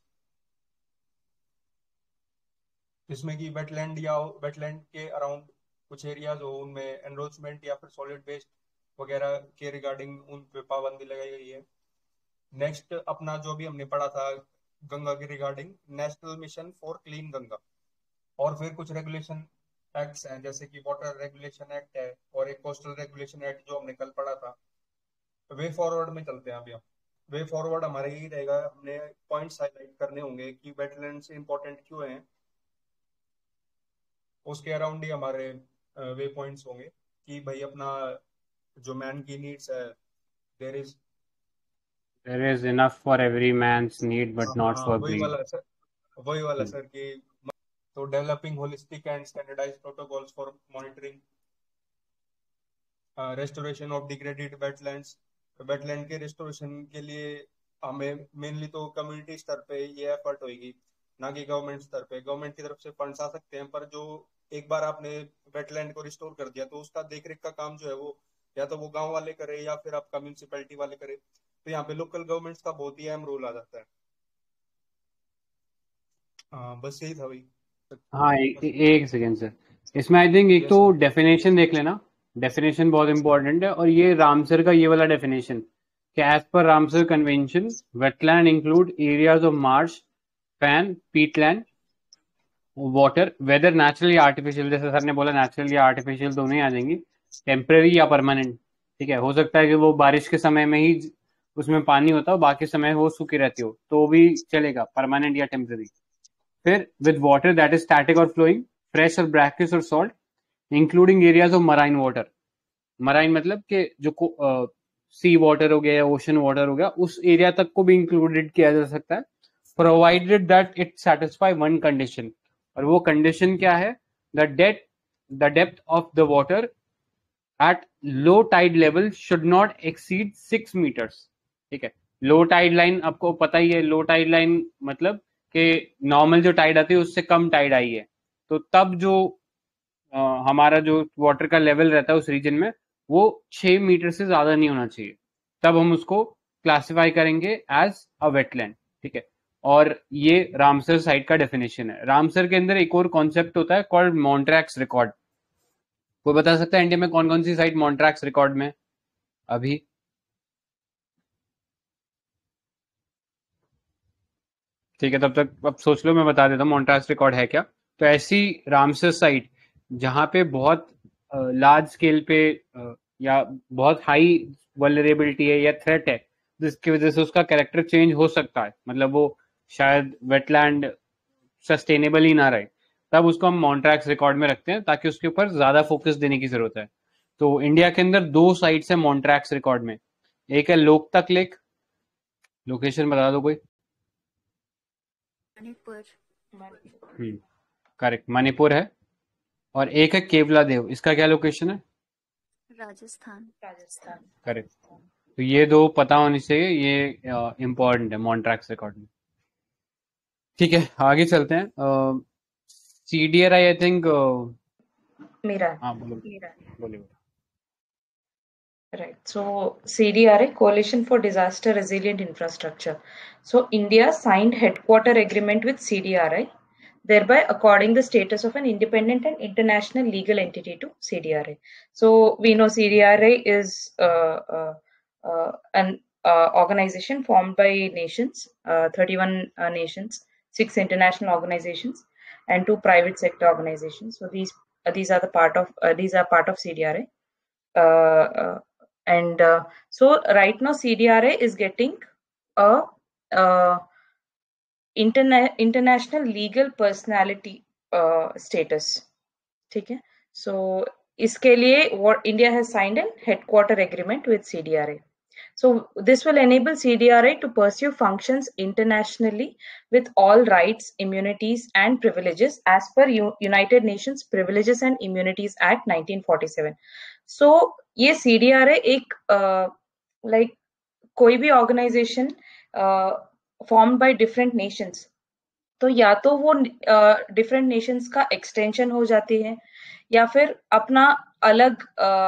जिसमें कि वेटलैंड या वेटलैंड के अराउंड कुछ एरियाज हो, उनमें एनरोचमेंट या फिर सॉलिड वेस्ट वगैरह के रिगार्डिंग उन पे पाबंदी लगाई गई है। नेक्स्ट अपना जो भी हमने पढ़ा था गंगा के regarding, national mission for clean Ganga, और फिर कुछ रेगुलेशन एक्ट्स हैं जैसे कि वाटर रेगुलेशन एक्ट है और एक कोस्टल रेगुलेशन एक्ट जो हमने कल पढ़ा था। वे फॉरवर्ड में चलते हैं अभी हम। वे फॉरवर्ड हमारे यही रहेगा, हमने पॉइंट्स हाईलाइट करने होंगे कि वेटलैंड से इंपॉर्टेंट क्यों हैं, उसके अराउंड ही हमारे वे पॉइंट्स होंगे कि भाई अपना जो मैन की नीड्स है, there is
There is enough for every man's need but not
हाँ
for
वही
greed.
वाला सर, वही वाला सर कि तो developing holistic and standardised protocols for monitoring restoration of degraded wetlands. Wetland के रेस्टोरेशन के लिए हमें मेनली तो कम्युनिटी स्तर पे ये एफर्ट होगी, ना कि गवर्नमेंट स्तर पे। गवर्नमेंट की तरफ से फंड्स आ सकते हैं, पर जो एक बार आपने वेटलैंड को रिस्टोर कर दिया तो उसका देखरेख का काम जो है वो या तो वो गांव वाले करे या फिर आपका म्यूनिसिपैलिटी वाले करे, तो यहाँ पे लोकल गवर्नमेंट्स का बहुत ही अहम रोल आ जाता है। हाँ बस यही था भाई।
हाँ एक एक सेकेंड सर, इसमें आई थिंक एक
Yes,
तो
sir.
डेफिनेशन देख लेना, डेफिनेशन बहुत इंपॉर्टेंट है। और ये रामसर का ये वाला डेफिनेशन कि as per Ramsar convention wetland include areas of marsh, fen, peatland, water, whether natural या आर्टिफिशियल। जैसे सर ने बोला नेचुरल या आर्टिफिशियल दोनों ही आ जाएंगी, टेम्परेरी या परमानेंट। ठीक है, हो सकता है कि वो बारिश के समय में ही उसमें पानी होता हो, बाकी समय वो सूखी रहती हो, तो भी चलेगा, परमानेंट या टेम्परेरी। फिर with water that is static और फ्लोइंग, फ्रेश और ब्रैकिश और salt, including areas of marine water. Marine मतलब कि जो सी वाटर हो गया या ओशन वाटर हो गया, उस एरिया तक को भी इंक्लूडेड किया जा सकता है, provided that it satisfy one condition. और वो कंडीशन क्या है? The date the depth of the water at low tide level should not exceed six metres. ठीक है, लो टाइड लाइन आपको पता ही है, लो टाइड लाइन मतलब कि नॉर्मल जो टाइड आती है उससे कम टाइड आई है, तो तब जो आ, हमारा जो वाटर का लेवल रहता है उस रीजन में वो छह मीटर से ज्यादा नहीं होना चाहिए, तब हम उसको क्लासिफाई करेंगे एज अ वेटलैंड। ठीक है, और ये रामसर साइट का डेफिनेशन है। रामसर के अंदर एक और कॉन्सेप्ट होता है कॉल्ड मॉन्ट्रैक्स रिकॉर्ड। कोई बता सकता है इंडिया में कौन कौन सी साइट मॉन्ट्रैक्स रिकॉर्ड में अभी? ठीक है, तब तक अब सोच लो, मैं बता देता हूँ मॉन्ट्रैक्स रिकॉर्ड है क्या। तो ऐसी रामसर साइट जहाँ पे बहुत लार्ज स्केल पे अ, या बहुत हाई वल्नरेबिलिटी है या थ्रेट है, जिसकी वजह से उसका कैरेक्टर चेंज हो सकता है, मतलब वो शायद वेटलैंड सस्टेनेबल ही ना रहे, तब उसको हम मॉन्ट्रैक्स रिकॉर्ड में रखते हैं, ताकि उसके ऊपर ज्यादा फोकस देने की जरूरत है। तो इंडिया के अंदर दो साइट्स है मॉन्ट्रैक्स रिकॉर्ड में, एक है लोकतक लेक, लोकेशन बता दो कोई।
मणिपुर।
हम्म करेक्ट, मणिपुर है। और एक है केवला देव, इसका क्या लोकेशन है?
राजस्थान।
राजस्थान।
करेक्ट, तो ये दो पता होनी चाहिए, ये इम्पोर्टेंट है मॉन्ट्रैक्स रिकॉर्ड में। ठीक है, आगे चलते हैं। CDR I think
Mira.
हाँ बोलो बोलिए।
Right. So C D R A, Coalition for Disaster Resilient Infrastructure. So India signed headquarter agreement with C D R I, thereby according the status of an independent and international legal entity to C D R A. So we know C D R A is uh, uh, uh, an uh, organization formed by nations, uh, thirty-one uh, nations, six international organizations, and two private sector organizations. So these uh, these are the part of uh, these are part of C D R A. Uh, uh, and uh, so right now C D R A is getting a uh, interna- international legal personality uh, status. ठीक है, so इसके लिए what India has signed a headquarter agreement with C D R A. So this will enable C D R I to pursue functions internationally with all rights, immunities, and privileges as per U- United Nations Privileges and Immunities Act nineteen forty-seven. So ये C D R I एक uh, like कोई भी organization uh, formed by different nations, तो या तो वो different uh, nations का extension हो जाती है या फिर अपना अलग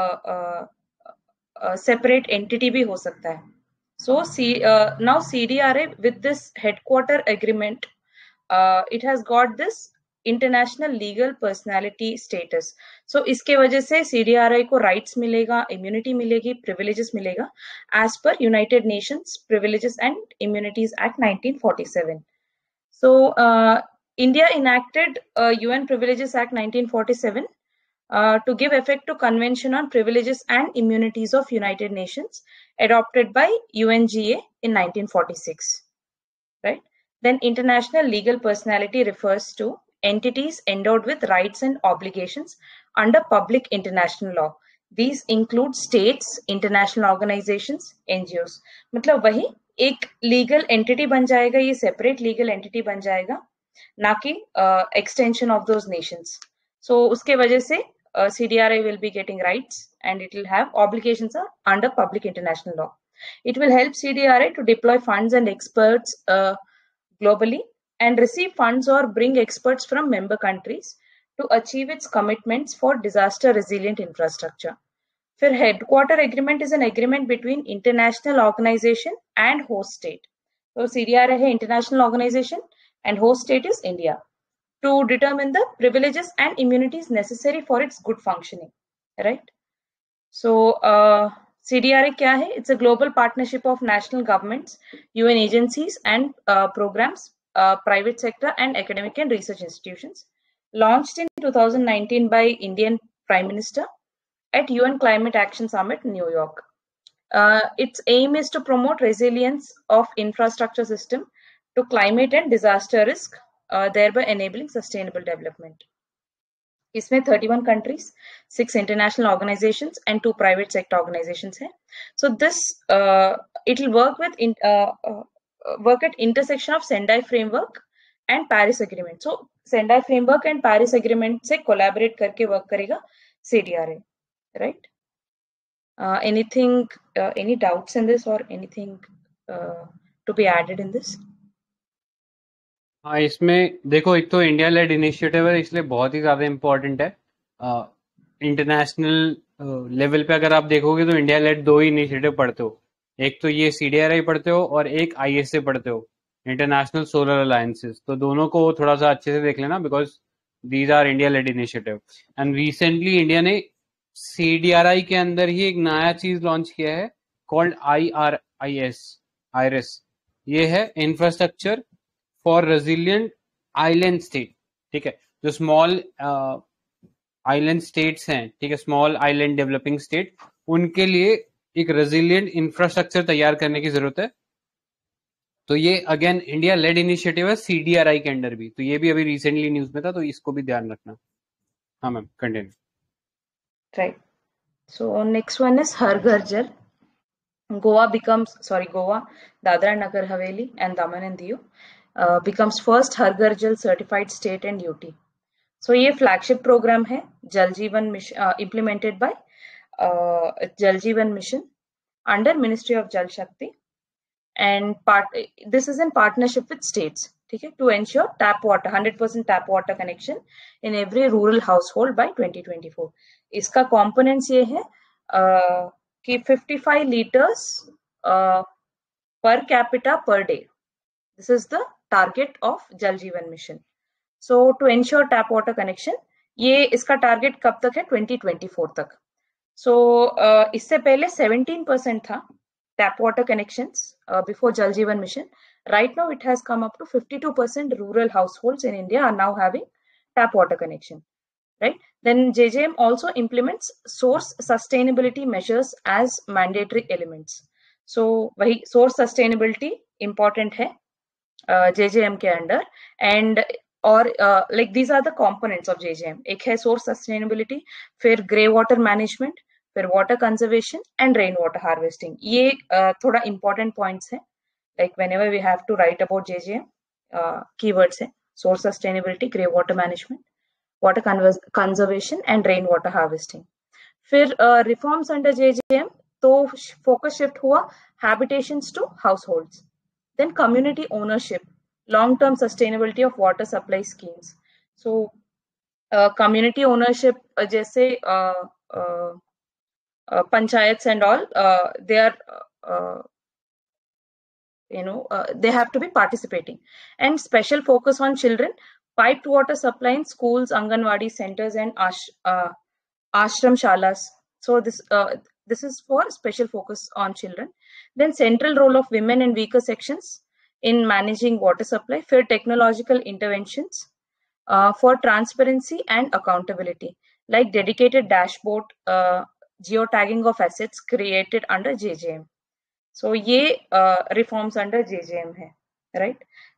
सेपरेट uh, एंटिटी uh, भी हो सकता है. So C, uh, now C D R I with this headquarter agreement, uh, it has got this international legal personality status. So इसके वजह से C D R I को rights मिलेगा, immunity मिलेगी, privileges मिलेगा as per United Nations Privileges and Immunities Act nineteen forty-seven. So uh, India enacted uh, U N Privileges Act nineteen forty-seven uh, to give effect to Convention on Privileges and Immunities of United Nations, adopted by U N G A in nineteen forty-six. Right? Then international legal personality refers to entities endowed with rights and obligations under public international law. These include states, international organizations, N G Os. मतलब वही एक legal entity बन जाएगा, ये separate legal entity बन जाएगा, ना कि extension of those nations. So उसके वजह से uh, C D R I will be getting rights and it will have obligations under public international law. It will help C D R I to deploy funds and experts uh, globally and receive funds or bring experts from member countries to achieve its commitments for disaster resilient infrastructure. फिर headquarter agreement is an agreement between international organization and host state. So C D R I है international organization and host state is India, to determine the privileges and immunities necessary for its good functioning, right? So uh, C D R I क्या है? It's a global partnership of national governments, U N agencies and uh, programs, uh, private sector and academic and research institutions, launched in two thousand nineteen by Indian Prime Minister at U N Climate Action Summit, New York. Uh, its aim is to promote resilience of infrastructure system to climate and disaster risk, uh, thereby enabling sustainable development. इसमें thirty-one countries, six international organizations and two private sector organizations हैं. So this uh, it will work with in, uh, uh, work at intersection of Sendai framework and Paris agreement. So Sendai framework and Paris agreement से collaborate करके work करेगा C D R I, right? Uh, anything, uh, any doubts in this or anything uh, to be added in this?
हाँ, इसमें देखो, एक तो India led initiative है, इसलिए बहुत ही ज्यादा इम्पोर्टेंट है. इंटरनेशनल लेवल पे अगर आप देखोगे तो इंडिया लेड दो ही इनिशिएटिव पढ़ते हो, एक तो ये सीडीआरआई पढ़ते हो और एक आईएसए पढ़ते हो, इंटरनेशनल सोलर अलायंसेस. तो दोनों को थोड़ा सा अच्छे से देख लेना, because these are India led initiative. And recently India ने सीडीआरआई के अंदर ही एक नया चीज लॉन्च किया है called I R I S IRIS. ये है infrastructure for resilient island state. ठीक है, जो स्मॉल आइलैंड स्टेट्स हैं, ठीक है, स्मॉल आइलैंड डेवलपिंग स्टेट, उनके लिए एक रेजिलियंट इंफ्रास्ट्रक्चर तैयार करने की जरूरत है. तो ये अगेन इंडिया लेड इनिशिएटिव है सीडीआरआई के अंडर भी. तो ये भी अभी रिसेंटली न्यूज में था, तो इसको भी ध्यान रखना. हाँ ma'am, continue.
Right. So next one is Har Ghar Jal. Goa becomes, sorry, Goa, Dadra Nagar Haveli and Daman and Diu uh, becomes first Har Ghar Jal certified state and U T. So ये flagship program है Jal Jeevan mission uh, implemented by uh, Jal Jeevan mission under Ministry of Jal Shakti, and part this is in partnership with states, ठीक है, to ensure tap water one hundred percent tap water connection in every rural household by twenty twenty-four. इसका components ये है uh, कि fifty-five liters uh, per capita per day. This is the target of Jal Jeevan mission. So to ensure tap water connection, ये इसका target कब तक है? twenty twenty-four तक. So uh, इससे पहले seventeen percent था tap water connections uh, before Jal Jeevan mission. Right now it has come up to fifty-two percent rural households in India are now having tap water connection. Right? Then J J M also implements source sustainability measures as mandatory elements. So वही source sustainability important है uh, J J M के under, and और uh, like these are the components of J J M. एक है source sustainability, फिर grey water management, फिर water conservation and rainwater harvesting. ये uh, थोड़ा important points है, like whenever we have to write about J J M, uh, keywords है source sustainability, grey water management, water conservation and rainwater harvesting. फिर uh, reforms under J J M, तो focus shift हुआ habitations to households. Then community ownership, long-term sustainability of water supply schemes. So uh, community ownership, uh, जैसे uh, uh, uh, panchayats and all, uh, they are, uh, you know, uh, they have to be participating. And special focus on children, piped water supply in schools, Anganwadi centers, and ash, uh, ashram shalas. So this uh, this is for special focus on children. Then central role of women and weaker sections in managing water supply. For technological interventions, uh, for transparency and accountability, like dedicated dashboard, uh, geotagging of assets created under J J M. So ये uh, reforms under J J M है, right?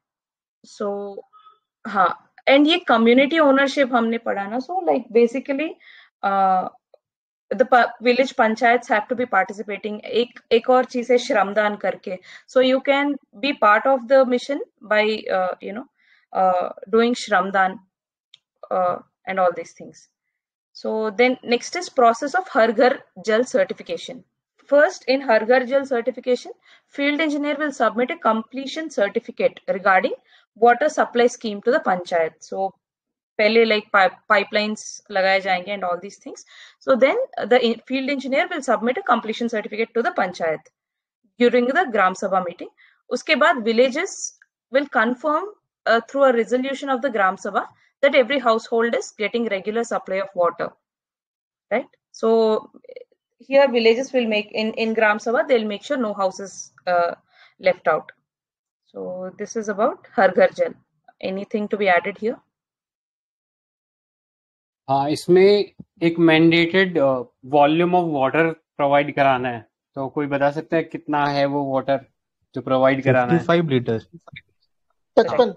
So हाँ, and ये community ownership हमने पढ़ा ना, so like basically uh, the village panchayats have to be participating. एक एक और चीज है श्रमदान करके, so you can be part of the mission by uh, you know uh, doing shramdan uh, and all these things. So then next is process of Har Ghar Jal certification. First, in Har Ghar Jal certification, field engineer will submit a completion certificate regarding water supply scheme to the panchayat. So पहले like pipelines लगाए जाएंगे and all these things. So then the field engineer will submit a completion certificate to the panchayat during the Gram Sabha meeting. उसके बाद villages will confirm uh, through a resolution of the Gram Sabha that every household is getting regular supply of water, right? So here villages will make, in, in Gram Sabha, they'll make sure no house is uh, left out. So this is about Har Ghar Jal. Anything to be added here?
हाँ, इसमें एक mandated volume of water provide कराना है, तो कोई बता सकता है कितना है वो वाटर जो प्रोवाइड कराना है?
पचपन लीटर
पचपन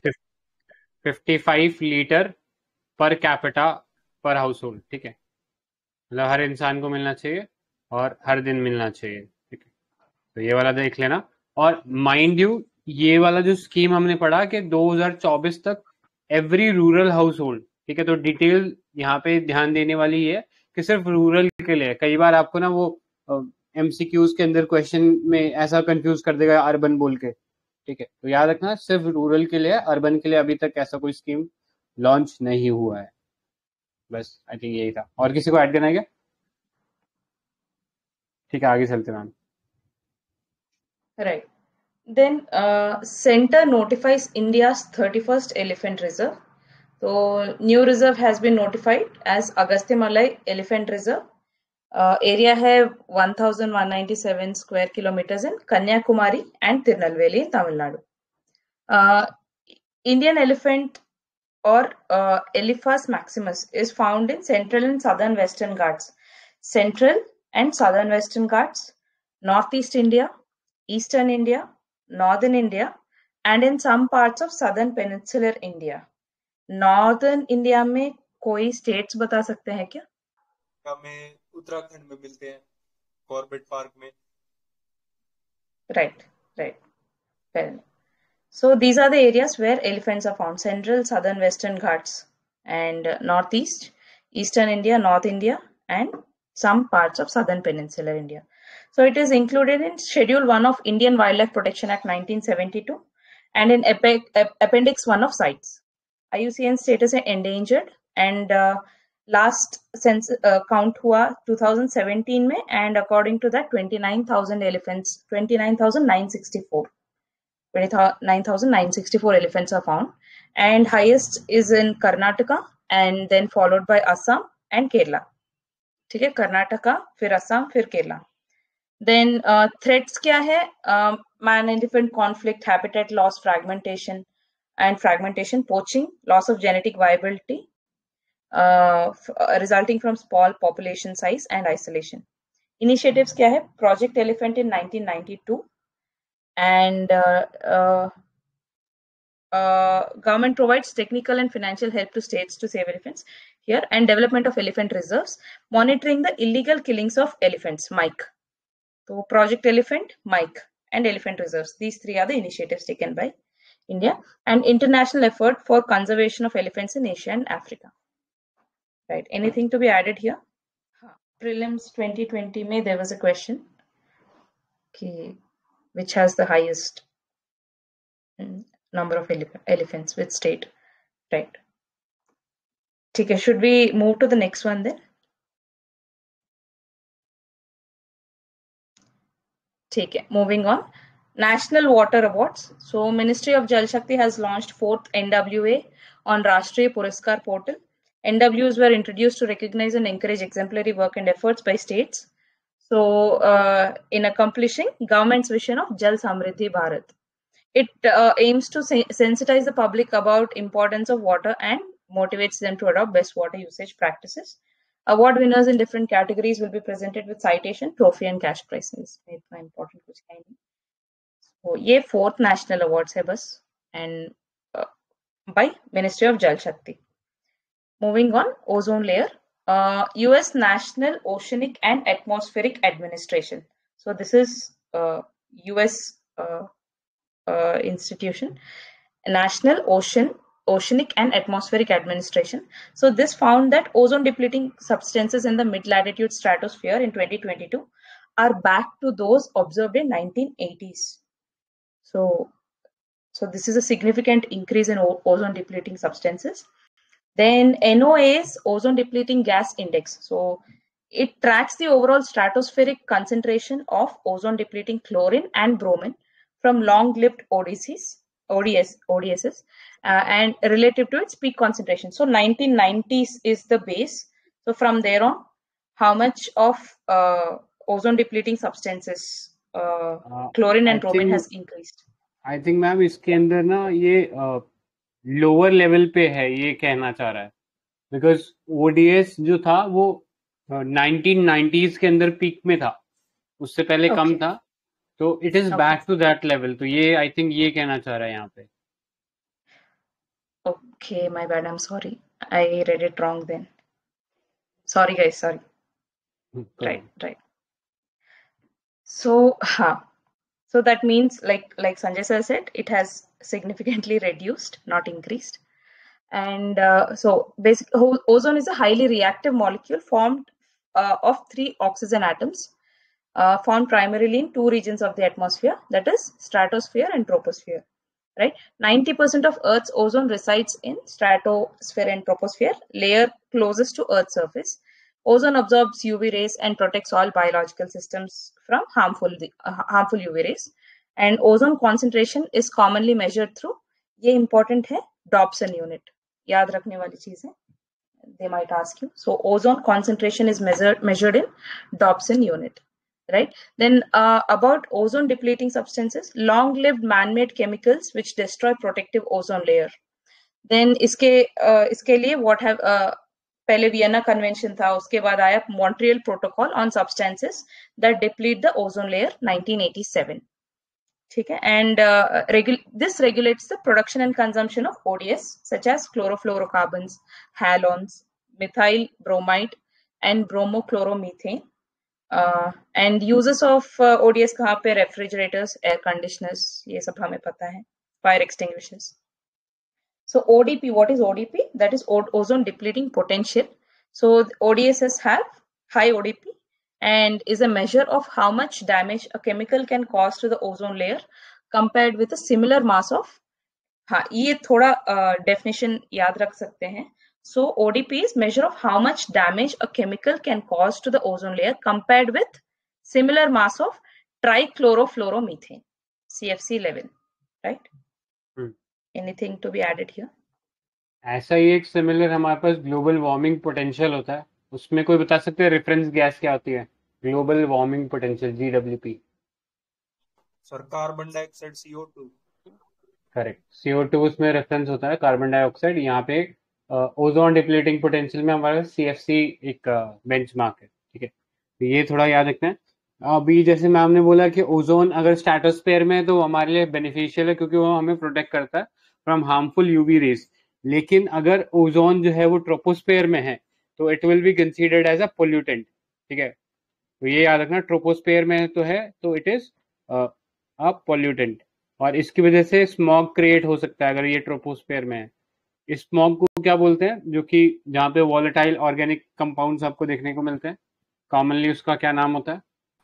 पचपन लीटर पर कैपिटा पर हाउस होल्ड, ठीक है, मतलब हर इंसान को मिलना चाहिए और हर दिन मिलना चाहिए, ठीक है, तो ये वाला देख लेना। और माइंड यू, ये वाला जो स्कीम हमने पढ़ा कि दो हज़ार चौबीस तक एवरी रूरल हाउस होल्ड, ठीक है, तो डिटेल यहाँ पे ध्यान देने वाली है कि सिर्फ रूरल के लिए। कई बार आपको ना वो एमसीक्यूज के अंदर क्वेश्चन में ऐसा कंफ्यूज कर देगा अर्बन बोल के, ठीक है, तो याद रखना सिर्फ रूरल के लिए, अर्बन के लिए अभी तक ऐसा कोई स्कीम लॉन्च नहीं हुआ है। बस आई थिंक यही था। और किसी को ऐड करना है क्या? ठीक है, आगे चलते ma'am.
Right. Then uh, center notifies India's thirty-first elephant reserve. So new reserve has been notified as Agastyamalai Elephant Reserve. Uh, area है one thousand one hundred ninety-seven square kilometers in Kanyakumari and Tirunelveli in Tamil Nadu. Uh, Indian elephant or uh, Elephas maximus is found in central and southern western Ghats, central and southern western Ghats, northeast India, eastern India, northern India, and in some parts of southern peninsular India. Northern India में कोई states बता सकते हैं क्या?
में उत्तराखंड में मिलते हैं, कॉर्बेट पार्क में।
Right, right. Fair enough. So these are the areas where elephants are found: central, southern, western Ghats, and uh, northeast, eastern India, north India, and some parts of southern peninsular India. So it is included in Schedule one of Indian Wildlife Protection Act nineteen seventy-two and in Appendix one of CITES. I U C N status है endangered, and uh, last census uh, count हुआ twenty seventeen में, and according to that twenty-nine thousand elephants, twenty-nine thousand nine hundred sixty-four. twenty-nine thousand nine hundred sixty-four elephants are found, and highest is in Karnataka and then followed by Assam and Kerala. ठीक है, कर्नाटका फिर असम फिर Kerala. Then uh, threats क्या है? uh, man elephant conflict, habitat loss, fragmentation and fragmentation, poaching, loss of genetic viability uh, uh, resulting from small population size and isolation. Initiatives क्या है? Project Elephant in nineteen ninety-two and uh, uh, uh, government provides technical and financial help to states to save elephants here, and development of elephant reserves, monitoring the illegal killings of elephants, Mike. So Project Elephant, Mike, and elephant reserves. These three are the initiatives taken by India, and international effort for conservation of elephants in Asia and Africa. Right. Anything to be added here? Prelims twenty twenty May there was a question. Okay, which has the highest number of elef elephants with state, right? Okay, should we move to the next one then? Okay, moving on. National Water Awards. So Ministry of Jal Shakti has launched fourth N W A on Rashtriya Puraskar portal. N Ws were introduced to recognize and encourage exemplary work and efforts by states. So uh, in accomplishing government's vision of Jal Samriddhi Bharat. It uh, aims to se sensitize the public about importance of water and motivates them to adopt best water usage practices. Award winners in different categories will be presented with citation, trophy, and cash prizes. इतना important कुछ है नहीं. So ये fourth national awards है बस, and uh, by Ministry of Jal Shakti. Moving on, ozone layer. Uh, U S National Oceanic and Atmospheric Administration. So this is uh, U S uh, Uh, institution, National Ocean, Oceanic and Atmospheric Administration. So this found that ozone depleting substances in the mid-latitude stratosphere in twenty twenty-two are back to those observed in nineteen eighties. So, so this is a significant increase in ozone depleting substances. Then N O A's ozone depleting gas index. So it tracks the overall stratospheric concentration of ozone depleting chlorine and bromine from long-lived O D Cs, O D S, O D Ss, uh, and relative to its peak concentration. So nineteen nineties is the base. So from there on, how much of uh, ozone-depleting substances, uh, uh, chlorine and I bromine think, has increased?
I think ma'am इसके अंदर ना ये lower uh, level पे है, ये कहना चाह रहा है, बिकॉज O D S जो था वो नाइनटीन नाइंटीज़ के अंदर पीक में था, उससे पहले okay. कम था. तो it is back to that level. तो ये आई थिंक ये कहना चाह रहा है यहाँ पे.
Okay, my bad, I am sorry, I read it wrong then. Sorry guys, sorry. Right, right. So हाँ, so that means like like Sanjay sir said, it has significantly reduced, not increased. And uh, so basically ozone is a highly reactive molecule formed uh, of three oxygen atoms. Uh, found primarily in two regions of the atmosphere, that is stratosphere and troposphere, right? ninety percent of Earth's ozone resides in stratosphere and troposphere, layer closest to Earth's surface. Ozone absorbs U V rays and protects all biological systems from harmful uh, harmful U V rays. And ozone concentration is commonly measured through, ये important है, Dobson unit. याद रखने वाली चीज है. They might ask you. So ozone concentration is measured measured in Dobson unit. Right. Then uh, about ozone depleting substances, long-lived man-made chemicals which destroy protective ozone layer. Then इसके uh, इसके लिए what have uh, पहले Vienna Convention था, उसके बाद आया Montreal Protocol on substances that deplete the ozone layer nineteen eighty-seven. ठीक है. And uh, regu this regulates the production and consumption of O D S such as chlorofluorocarbons, halogens, methyl bromide, and bromochloromethane. Uh, and uses of uh, O D S कहाँ पे? Refrigerators, air conditioners, ये सब हमें पता है. Fire extinguishers. So O D P, what is O D P? That is ozone depleting potential. So O D Ss have high O D P and is a measure of how much damage a chemical can cause to the ozone layer compared with a similar mass of. हाँ, ये थोड़ा uh, definition याद रख सकते हैं. So O D P is measure of how much damage a chemical can cause to the ozone layer compared with similar mass of trichlorofluoromethane, C F C level, right? Hmm. Anything to be added here?
ऐसा ही एक similar हमारे पास global warming potential होता है, उसमें कोई बता सकते हैं रेफरेंस गैस क्या होती है? Global warming potential, G W P.
Sir carbon dioxide, C O two.
Correct, C O two उसमें रेफरेंस होता है, कार्बन डाइऑक्साइड. यहाँ पे ओजोन डिप्लीटिंग पोटेंशियल में हमारा C F C एक बेंचमार्क है. ठीक है, तो ये थोड़ा याद रखना है. अभी जैसे मैम ने बोला कि ओजोन अगर स्ट्रेटोस्फीयर में है तो हमारे लिए बेनिफिशियल है क्योंकि वो हमें प्रोटेक्ट करता है. फ्रॉम हार्मफुल यूवी रेज, लेकिन अगर ओजोन जो है वो ट्रोपोस्फेयर में है तो it will be considered as a pollutant. ठीक है, तो ये याद रखना, ट्रोपोस्फेयर में तो है तो इट इज अ पोल्यूटेंट, और इसकी वजह से स्मॉग क्रिएट हो सकता है अगर ये ट्रोपोस्फेयर में है। इस स्मॉग को क्या बोलते हैं, जो कि जहाँ पे वॉलेटाइल ऑर्गेनिक कंपाउंड्स आपको देखने को मिलते हैं, कॉमनली उसका क्या नाम होता है?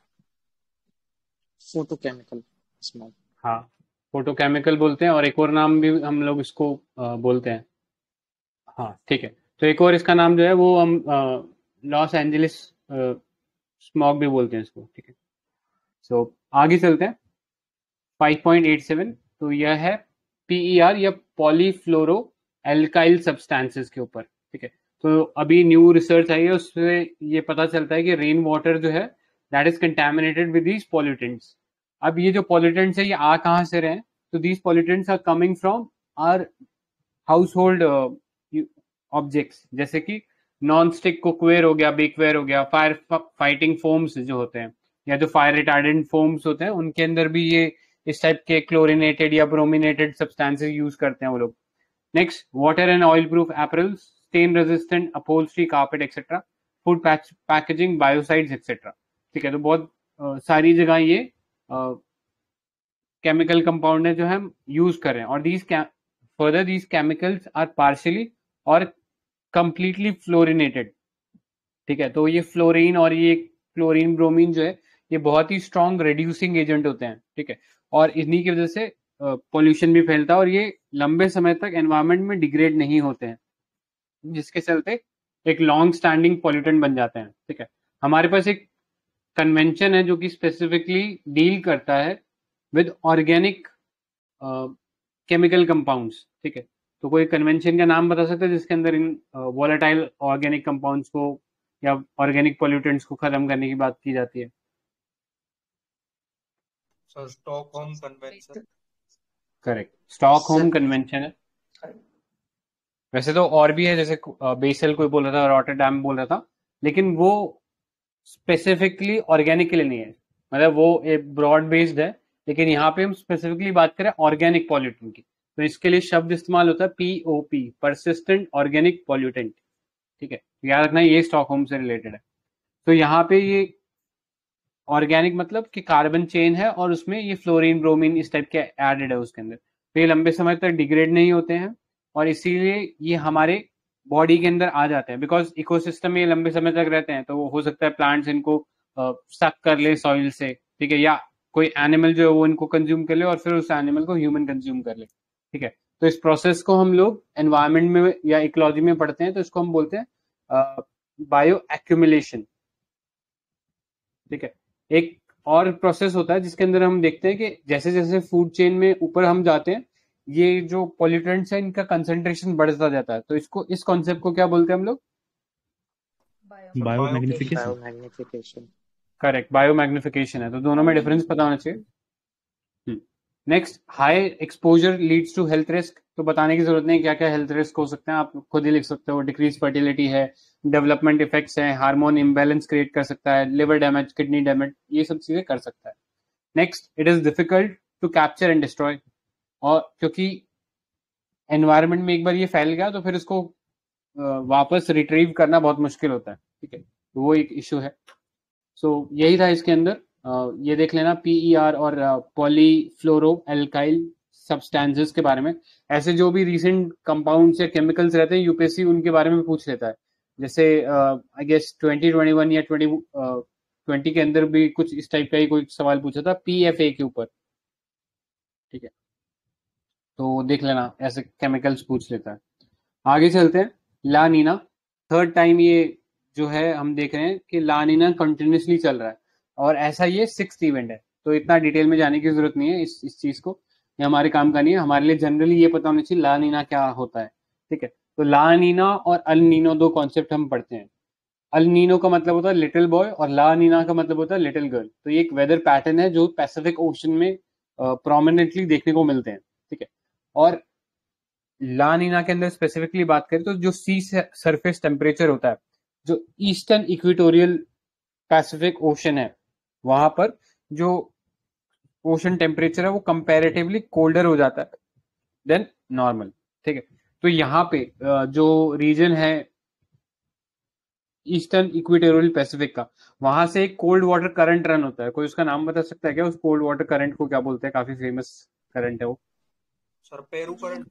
Photochemical smog.
हाँ, फोटोकेमिकल बोलते हैं, और एक और नाम भी हम लोग इसको अ, बोलते हैं। हाँ ठीक है, तो एक और इसका नाम जो है वो हम लॉस एंजलिस स्मॉग भी बोलते हैं इसको। ठीक है, सो आगे चलते हैं। फाइव पॉइंट एट सेवन, तो यह है पीईआर या पॉलीफ्लोरो एल्काइल सब्सटेंसेस के ऊपर। ठीक है, तो अभी न्यू रिसर्च आई है, उससे ये पता चलता है कि रेन वाटर जो है that is contaminated with these pollutants. अब ये जो पॉल्यूटेंट्स है ये आ कहाँ से रहे हैं? तो these pollutants are coming from our household objects, जैसे कि नॉन स्टिक कुकवेयर हो गया, बेकवेयर हो गया, फायर फाइटिंग फोम्स जो होते हैं, या जो फायर रिटार्डेंट फोम्स होते हैं, उनके अंदर भी ये इस टाइप के क्लोरिनेटेड या ब्रोमिनेटेड सब्सटेंसेस यूज करते हैं वो लोग। Next, water and oil proof apparels, stain resistant upholstery, carpet etcetera, food packaging, biocides etcetera. ठीक है, तो बहुत uh, सारी जगह ये केमिकल कंपाउंड है जो हम यूज कर रहे हैं, और these further these chemicals are partially और कंप्लीटली फ्लोरिनेटेड। ठीक है, तो ये फ्लोरीन और ये क्लोरीन ब्रोमीन जो है ये बहुत ही स्ट्रॉन्ग रिड्यूसिंग एजेंट होते हैं। ठीक है, और इन्हीं की वजह से पोल्यूशन भी फैलता है और ये लंबे समय तक एनवायरनमेंट में डिग्रेड नहीं होते हैं, जिसके चलते एक लॉन्ग स्टैंडिंग पोल्यूटेंट बन जाते हैं। ठीक है, हमारे पास एक कन्वेंशन है जो कि स्पेसिफिकली डील करता है विद ऑर्गेनिक केमिकल कंपाउंड्स। ठीक है, तो कोई कन्वेंशन का नाम बता सकते हैं जिसके अंदर इन वोलेटाइल ऑर्गेनिक कंपाउंड्स को या ऑर्गेनिक पोल्यूटेंट्स को खत्म करने की बात की जाती है?
Sir Stockholm convention.
Correct, Stockholm convention है। वैसे तो और भी है, जैसे बेसल कोई बोल रहा था, रॉटरडैम बोल रहा था, लेकिन वो स्पेसिफिकली ऑर्गेनिक के लिए नहीं है, मतलब वो एक ब्रॉड बेस्ड है, लेकिन यहाँ पे हम स्पेसिफिकली बात करें ऑर्गेनिक पॉल्यूटेंट की, तो इसके लिए शब्द इस्तेमाल होता है पीओपी, परसिस्टेंट ऑर्गेनिक पॉल्यूटेंट। ठीक है, याद रखना ये स्टॉकहोम से रिलेटेड है। तो यहाँ पे ये ऑर्गेनिक मतलब कि कार्बन चेन है और उसमें ये फ्लोरीन ब्रोमीन इस टाइप के एडेड है उसके अंदर, तो ये लंबे समय तक डिग्रेड नहीं होते हैं और इसीलिए ये हमारे बॉडी के अंदर आ जाते हैं, बिकॉज इकोसिस्टम में ये लंबे समय तक रहते हैं, तो वो हो सकता है प्लांट्स इनको सक कर ले सॉइल से। ठीक है, या कोई एनिमल जो है वो इनको कंज्यूम कर ले और फिर उस एनिमल को ह्यूमन कंज्यूम कर ले। ठीक है, तो इस प्रोसेस को हम लोग एनवायरमेंट में या इकोलॉजी में पढ़ते हैं, तो इसको हम बोलते हैं बायो एक्यूमुलेशन। ठीक है, एक और प्रोसेस होता है जिसके अंदर हम देखते हैं कि जैसे जैसे फूड चेन में ऊपर हम जाते हैं, ये जो पॉल्यूटेंट्स है इनका कंसंट्रेशन बढ़ता जाता है, तो इसको इस कॉन्सेप्ट को क्या बोलते हैं हम लोग?
बायोमैग्निफिकेशन।
करेक्ट, बायोमैग्निफिकेशन है, तो दोनों में डिफरेंस पता होना चाहिए। Next, high exposure leads to health risk, तो बताने की जरूरत नहीं क्या क्या हेल्थ रिस्क हो सकते हैं, आप खुद ही लिख सकते हो। डिक्रीज फर्टिलिटी है, डेवलपमेंट इफेक्ट्स है, हार्मोन इम्बैलेंस क्रिएट कर सकता है, लिवर डैमेज, किडनी डैमेज, ये सब चीजें कर सकता है। Next, it is difficult to capture and destroy, और क्योंकि एनवायरनमेंट में एक बार ये फैल गया तो फिर इसको वापस रिट्रीव करना बहुत मुश्किल होता है। ठीक है, तो वो एक इशू है। सो so, यही था इसके अंदर। uh, ये देख लेना पीईआर और पॉलीफ्लोरो एल्काइल सब्सटेंसेस के बारे में। ऐसे जो भी रिसेंट कंपाउंड्स या केमिकल्स रहते हैं यूपीएससी उनके बारे में पूछ लेता है, जैसे I guess twenty twenty one या ट्वेंटी ट्वेंटी के अंदर भी कुछ इस टाइप का ही कोई सवाल पूछा था पीएफए के ऊपर। ठीक है, तो देख लेना ऐसे केमिकल्स पूछ लेता है। आगे चलते हैं, ला नीना। थर्ड टाइम ये जो है हम देख रहे हैं कि ला नीना कंटिन्यूसली चल रहा है, और ऐसा ये सिक्स्थ इवेंट है, तो इतना डिटेल में जाने की जरूरत नहीं है इस इस चीज को, ये हमारे काम का नहीं है। हमारे लिए जनरली ये पता होना चाहिए ला नीना क्या होता है। ठीक है, तो ला नीना और अल नीनो दो कॉन्सेप्ट हम पढ़ते हैं। अल नीनो का मतलब होता है लिटिल बॉय और ला नीना का मतलब होता है लिटिल गर्ल। तो ये एक वेदर पैटर्न है जो पैसिफिक ओशन में प्रोमिनेंटली देखने को मिलते हैं। ठीक है, और ला नीना के अंदर स्पेसिफिकली बात करें तो जो सी सरफेस टेम्परेचर होता है, जो ईस्टर्न इक्वेटोरियल पैसिफिक ओशन है, वहां पर जो ओशन टेम्परेचर है वो कंपैरेटिवली कोल्डर हो जाता है देन नॉर्मल, ठीक है। तो यहाँ पे जो रीजन है ईस्टर्न इक्वेटोरियल पैसिफिक का, वहां से एक कोल्ड वाटर करंट रन होता है। कोई उसका नाम बता सकता है क्या? उस कोल्ड वाटर करंट को क्या बोलते हैं? काफी फेमस करंट है वो।
Sir Peru current.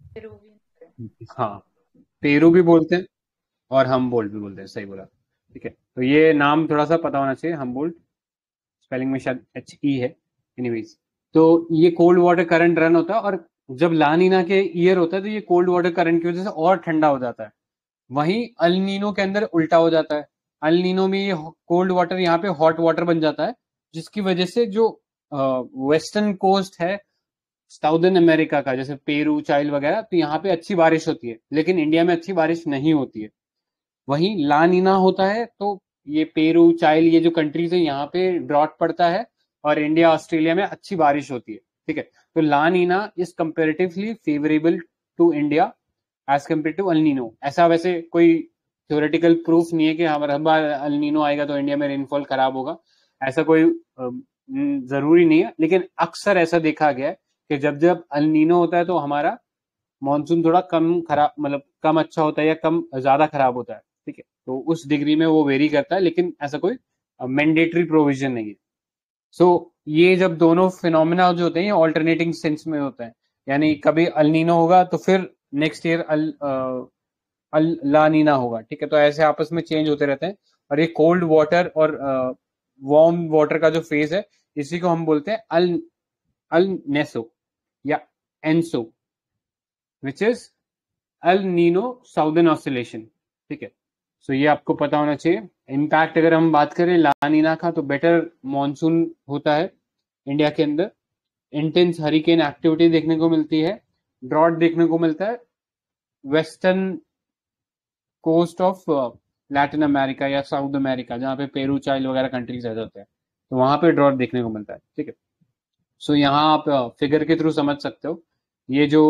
हाँ, पेरू भी बोलते हैं और हमबोल्ट भी बोलते हैं, सही बोला, ठीक है। तो ये नाम थोड़ा सा पता होना चाहिए, हमबोल्ट, स्पेलिंग में शायद एच ई है। एनीवेज, तो ये कोल्ड वाटर करंट रन होता है, और जब ला नीना के ईयर होता है तो ये कोल्ड वाटर करंट की वजह से और ठंडा हो जाता है। वहीं अल नीनो के अंदर उल्टा हो जाता है। अल नीनो में ये कोल्ड वाटर यहाँ पे हॉट वाटर बन जाता है, जिसकी वजह से जो वेस्टर्न कोस्ट है साउदर्न अमेरिका का, जैसे पेरू, चाइल वगैरह, तो यहाँ पे अच्छी बारिश होती है, लेकिन इंडिया में अच्छी बारिश नहीं होती है। वहीं ला नीना होता है तो ये पेरू, चाइल, ये जो कंट्रीज है यहाँ पे ड्रॉट पड़ता है, और इंडिया, ऑस्ट्रेलिया में अच्छी बारिश होती है, ठीक है। तो La Nina is comparatively favourable to India as compare to El Nino. ऐसा वैसे कोई थ्योरेटिकल प्रूफ नहीं है कि हमारा हर बार अल नीनो आएगा तो इंडिया में रेनफॉल खराब होगा, ऐसा कोई अम, जरूरी नहीं है, लेकिन अक्सर ऐसा देखा गया है कि जब जब अल नीनो होता है तो हमारा मानसून थोड़ा कम खराब, मतलब कम अच्छा होता है या कम ज्यादा खराब होता है, ठीक है। तो उस डिग्री में वो वेरी करता है, लेकिन ऐसा कोई मैंडेटरी प्रोविजन नहीं है। सो so, ये जब दोनों फिनोमिना जो होते हैं ये ऑल्टरनेटिंग सेंस में होते हैं, यानी कभी अल नीनो होगा तो फिर next year El El La Nina होगा, ठीक है। तो ऐसे आपस में चेंज होते रहते हैं, और ये कोल्ड वाटर और वार्म वाटर का जो फेज है, इसी को हम बोलते हैं अल अल नेसो या ENSO, which is El Nino southern oscillation, ठीक है। सो ये आपको पता होना चाहिए। इम्पैक्ट अगर हम बात करें ला नीना का, तो बेटर मॉनसून होता है इंडिया के अंदर, इंटेंस हरिकेन एक्टिविटी देखने को मिलती है, ड्रॉट देखने को मिलता है western coast of Latin America या साउथ अमेरिका, जहाँ पे पेरू, चाइल वगैरह कंट्रीज रह जाते हैं, तो वहां पे ड्रॉट देखने को मिलता है, ठीक है। सो so, यहाँ आप फिगर के थ्रू समझ सकते हो ये जो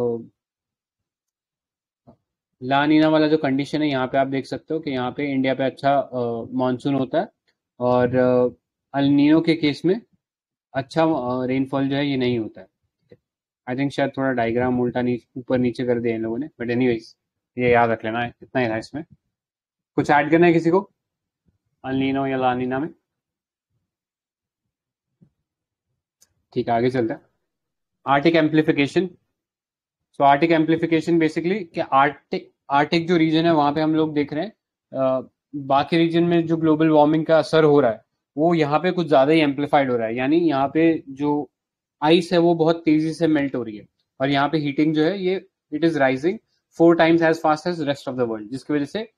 ला नीना वाला जो कंडीशन है, यहाँ पे आप देख सकते हो कि यहाँ पे इंडिया पे अच्छा मानसून होता है, और अल नीनो के केस में अच्छा रेनफॉल जो है ये नहीं होता है। आई थिंक शायद थोड़ा डायग्राम उल्टा नीचे ऊपर नीचे कर दिया इन लोगों ने, बट एनीवेज ये याद रख लेना है, इतना ही था इसमें। कुछ ऐड करना है किसी को अल नीनो या ला नीना में? ठीक है, आगे चलते हैं। Arctic amplification. So Arctic amplification basically कि आर्टिक आर्टिक जो रीजन है वहां पे हम लोग देख रहे हैं आ, बाकी रीजन में जो ग्लोबल वार्मिंग का असर हो रहा है वो यहाँ पे कुछ ज्यादा ही एम्प्लीफाइड हो रहा है, यानी यहाँ पे जो आइस है वो बहुत तेजी से मेल्ट हो रही है, और यहाँ पे हीटिंग जो है ये it is rising four times as fast as rest of the world, जिसकी वजह से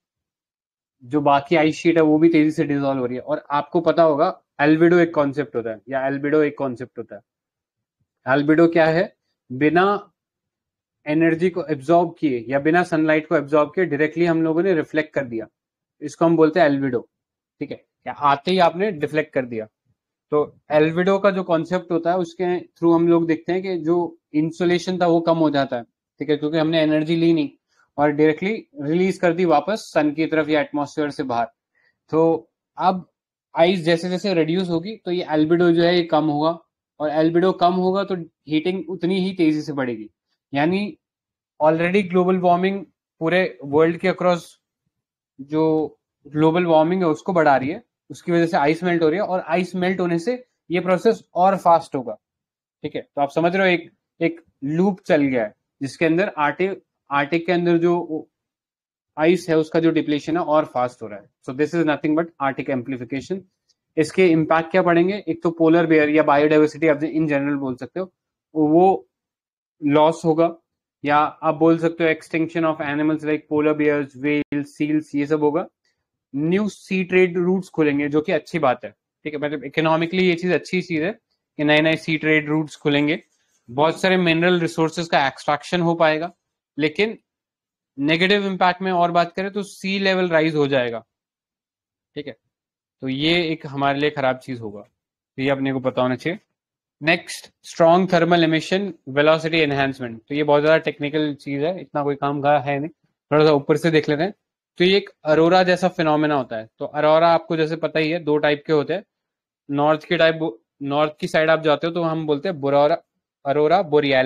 जो बाकी आइस शीट है वो भी तेजी से डिजोल्व हो रही है। और आपको पता होगा एल्बिडो एक कॉन्सेप्ट होता है, या एल्बिडो एक कॉन्सेप्ट होता है। एल्बिडो क्या है? बिना एनर्जी को एब्जॉर्ब किए या बिना सनलाइट को एब्जॉर्ब किए डायरेक्टली हम लोगों ने रिफ्लेक्ट कर दिया, इसको हम बोलते हैं एल्बिडो, ठीक है। क्या आते ही आपने डिफ्लेक्ट कर दिया। तो एल्बिडो का जो कॉन्सेप्ट होता है उसके थ्रू हम लोग देखते हैं कि जो इंसुलेशन था वो कम हो जाता है, ठीक है, क्योंकि हमने एनर्जी ली नहीं और डायरेक्टली रिलीज कर दी वापस सन की तरफ या एटमॉस्फेयर से बाहर। तो अब आइस जैसे जैसे रिड्यूस होगी तो ये एल्बिडो जो है ये कम होगा, और एल्बिडो कम होगा तो हीटिंग उतनी ही तेजी से बढ़ेगी। यानी ऑलरेडी ग्लोबल वार्मिंग पूरे वर्ल्ड के अक्रॉस जो ग्लोबल वार्मिंग है उसको बढ़ा रही है, उसकी वजह से आइस मेल्ट हो रही है, और आइस मेल्ट होने से ये प्रोसेस और फास्ट होगा, ठीक है। तो आप समझ रहे हो एक एक लूप चल गया है जिसके अंदर आर्टिक आर्टिक के अंदर जो आइस है उसका जो डिप्लेशन है और फास्ट हो रहा है। So this is nothing but Arctic amplification. इसके इम्पैक्ट क्या पड़ेंगे? एक तो पोलर बेयर या बायोडाइवर्सिटी आप इन जनरल बोल सकते हो वो लॉस होगा, या आप बोल सकते हो extinction of animals like polar bears, whales, seals, ये सब होगा। न्यू सी ट्रेड रूट्स खुलेंगे जो कि अच्छी बात है, ठीक है, मतलब इकोनॉमिकली ये चीज अच्छी चीज है कि नए नए सी ट्रेड रूट्स खुलेंगे, बहुत सारे मिनरल रिसोर्सेज का एक्सट्रैक्शन हो पाएगा। लेकिन नेगेटिव इम्पैक्ट में और बात करें तो सी लेवल राइज हो जाएगा, ठीक है, तो ये एक हमारे लिए खराब चीज होगा, तो ये अपने को पता होना चाहिए। Next, strong thermal emission velocity enhancement. तो ये बहुत ज्यादा टेक्निकल चीज है, इतना कोई काम का है नहीं, थोड़ा सा ऊपर से देख लेते हैं। तो ये एक अरोरा जैसा फिनोमेना होता है। तो अरोरा आपको जैसे पता ही है दो टाइप के होते हैं। नॉर्थ की टाइप, नॉर्थ की साइड आप जाते हो तो हम बोलते हैं बोरारा अरोरा बोरियालिस,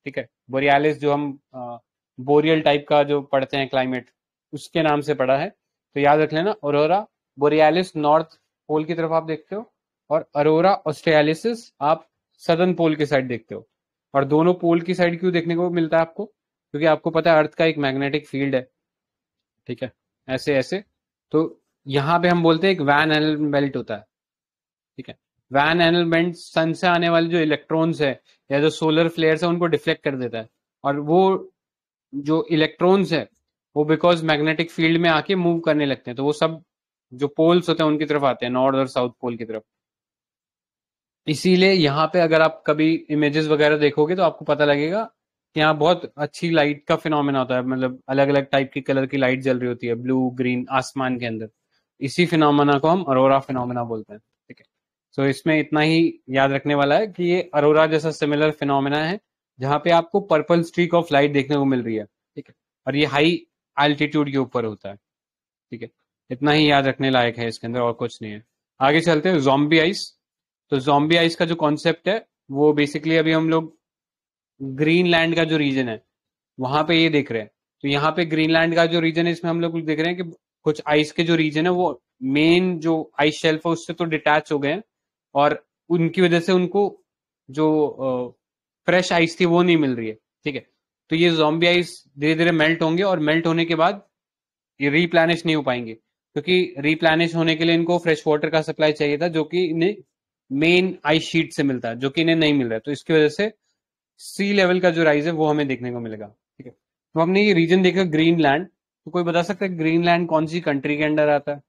ठीक है। बोरियालिस जो हम बोरियल टाइप का जो पढ़ते हैं क्लाइमेट, उसके नाम से पढ़ा है, तो याद रख लेना। ऑरोरा बोरियालिस नॉर्थ पोल की तरफ आप देखते हो, और अरोरा ऑस्ट्रेलिसिस आप सदर्न पोल की साइड देखते हो। और दोनों पोल की साइड क्यों देखने को मिलता है आपको? क्योंकि आपको पता है अर्थ का एक मैग्नेटिक फील्ड है, ठीक है, ऐसे ऐसे। तो यहाँ पे हम बोलते हैं एक वैन एलन बेल्ट होता है, ठीक है। वैन एलन बेल्ट सन से आने वाले जो इलेक्ट्रॉन्स है या जो सोलर फ्लेयर्स है उनको डिफ्लेक्ट कर देता है, और वो जो इलेक्ट्रॉन्स है वो बिकॉज मैग्नेटिक फील्ड में आके मूव करने लगते हैं, तो वो सब जो पोल्स होते हैं उनकी तरफ आते हैं, नॉर्थ और साउथ पोल की तरफ। इसीलिए यहाँ पे अगर आप कभी इमेजेस वगैरह देखोगे तो आपको पता लगेगा कि यहाँ बहुत अच्छी लाइट का फिनोमेना होता है, मतलब अलग अलग टाइप की कलर की लाइट जल रही होती है ब्लू ग्रीन आसमान के अंदर। इसी फिनोमेना को हम अरोरा फिनोमेना बोलते हैं, ठीक है। सो इसमें इतना ही याद रखने वाला है कि ये अरोरा जैसा सिमिलर फिनोमेना है जहाँ पे आपको पर्पल स्ट्रीक ऑफ लाइट देखने को मिल रही है, ठीक है, और ये हाई एल्टीट्यूड के ऊपर होता है, ठीक है। इतना ही याद रखने लायक है, इसके अंदर और कुछ नहीं है। आगे चलते हैं ज़ॉम्बी आइस। तो ज़ॉम्बी आइस का जो कॉन्सेप्ट है वो बेसिकली अभी हम लोग ग्रीनलैंड का जो रीजन है वहां पे ये देख रहे हैं। तो यहाँ पे ग्रीनलैंड का जो रीजन है इसमें हम लोग देख रहे हैं कि कुछ आइस के जो रीजन है वो मेन जो आइस शेल्फ है उससे तो डिटैच हो गए हैं, और उनकी वजह से उनको जो फ्रेश आइस थी वो नहीं मिल रही है, ठीक है। तो ये ज़ॉम्बी आइस धीरे धीरे मेल्ट होंगे, और मेल्ट होने के बाद ये रीप्लेनिश नहीं हो पाएंगे, क्योंकि रीप्लेनिश होने के लिए इनको फ्रेश वाटर का सप्लाई चाहिए था जो कि इन्हें मेन आइस शीट से मिलता है, जो कि इन्हें नहीं मिल रहा है। तो इसकी वजह से सी लेवल का जो राइज है वो हमें देखने को मिलेगा, ठीक है। तो हमने ये रीजन देखा ग्रीनलैंड। तो कोई बता सकता है ग्रीनलैंड कौन सी कंट्री के अंडर आता है?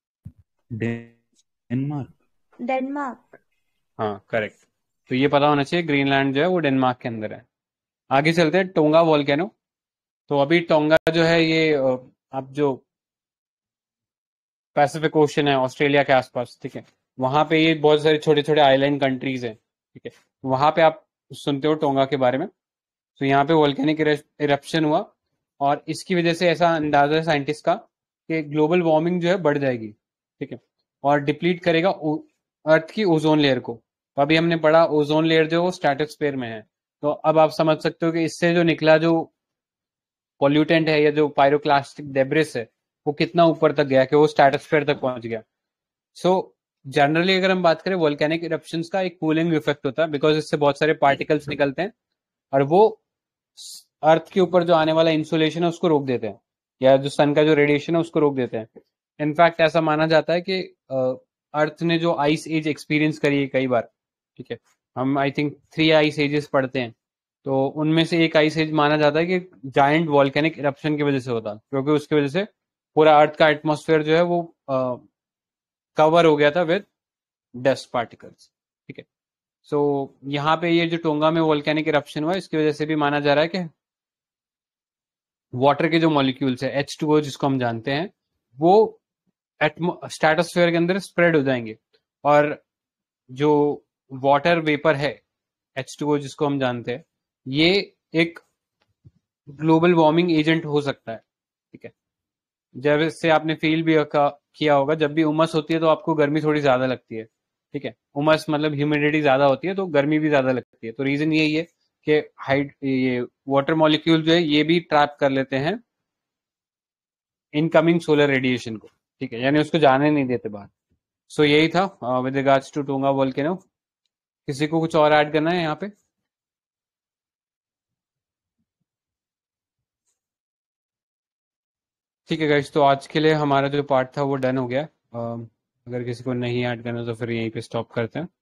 डेनमार्क।
डेनमार्क।
हाँ, करेक्ट। तो ये पता होना चाहिए ग्रीनलैंड जो है वो डेनमार्क के अंदर है। आगे चलते हैं टोंगा वॉल्केनो। तो अभी टोंगा जो है ये अब जो पैसिफिक ओशन है ऑस्ट्रेलिया के आसपास, ठीक है, वहां पे ये बहुत सारे छोटे छोटे आइलैंड कंट्रीज हैं, ठीक है। वहां पे आप सुनते हो टोंगा के बारे में। तो यहाँ पे वोल्केनिक इरप्शन हुआ, और इसकी वजह से ऐसा अंदाजा है साइंटिस्ट का कि ग्लोबल वार्मिंग जो है बढ़ जाएगी, ठीक है, और डिप्लीट करेगा अर्थ की ओजोन लेयर को। तो अभी हमने पढ़ा ओजोन लेयर जो वो स्ट्रेटोस्फीयर में है। तो अब आप समझ सकते हो कि इससे जो निकला जो पॉल्यूटेंट है या जो पायरोक्लास्टिक डेब्रिस है वो कितना ऊपर तक गया कि वो स्ट्रेटोस्फीयर तक पहुंच गया। सो जनरली अगर हम बात करें वोल्केनिक इरप्शंस का एक कूलिंग इफेक्ट होता है, बिकॉज इससे बहुत सारे पार्टिकल्स निकलते हैं और वो अर्थ के ऊपर जो आने वाला इंसुलेशन है उसको रोक देते हैं, या जो सन का जो रेडिएशन है उसको रोक देते हैं। इनफैक्ट ऐसा माना जाता है कि अर्थ ने जो आइस एज एक्सपीरियंस करी है कई बार, ठीक है, हम I think three ice ages पढ़ते हैं, तो उनमें से एक आइस एज माना जाता है कि जायंट वॉल्केनिक इरप्शन की वजह से होता, क्योंकि उसकी वजह से पूरा अर्थ का एटमॉस्फेयर जो है वो कवर हो गया था विद डस्ट पार्टिकल्स, ठीक है। सो so, यहाँ पे ये जो टोंगा में वोल्केनिक इरप्शन हुआ इसकी वजह से भी माना जा रहा है कि वाटर के जो मॉलिक्यूल्स है एच टू ओ जिसको हम जानते हैं वो स्ट्रेटोस्फेयर के अंदर स्प्रेड हो जाएंगे, और जो वाटर वेपर है एच टू ओ जिसको हम जानते हैं ये एक ग्लोबल वार्मिंग एजेंट हो सकता है, ठीक है। जब इससे आपने फील भी किया होगा, जब भी उमस होती है तो आपको गर्मी थोड़ी ज्यादा लगती है, ठीक है। उमस मतलब ह्यूमिडिटी ज्यादा होती है तो गर्मी भी ज्यादा लगती है। तो रीजन यही है कि हाइड ये वाटर मॉलिक्यूल जो है ये भी ट्रैप कर लेते हैं इनकमिंग सोलर रेडिएशन को, ठीक है, यानी उसको जाने नहीं देते बाहर। सो so, यही था with regards to Tonga volcano. किसी को कुछ और ऐड करना है यहाँ पे? ठीक है गाइस, तो आज के लिए हमारा जो पार्ट था वो डन हो गया। अगर किसी को नहीं ऐड करना तो फिर यहीं पे स्टॉप करते हैं।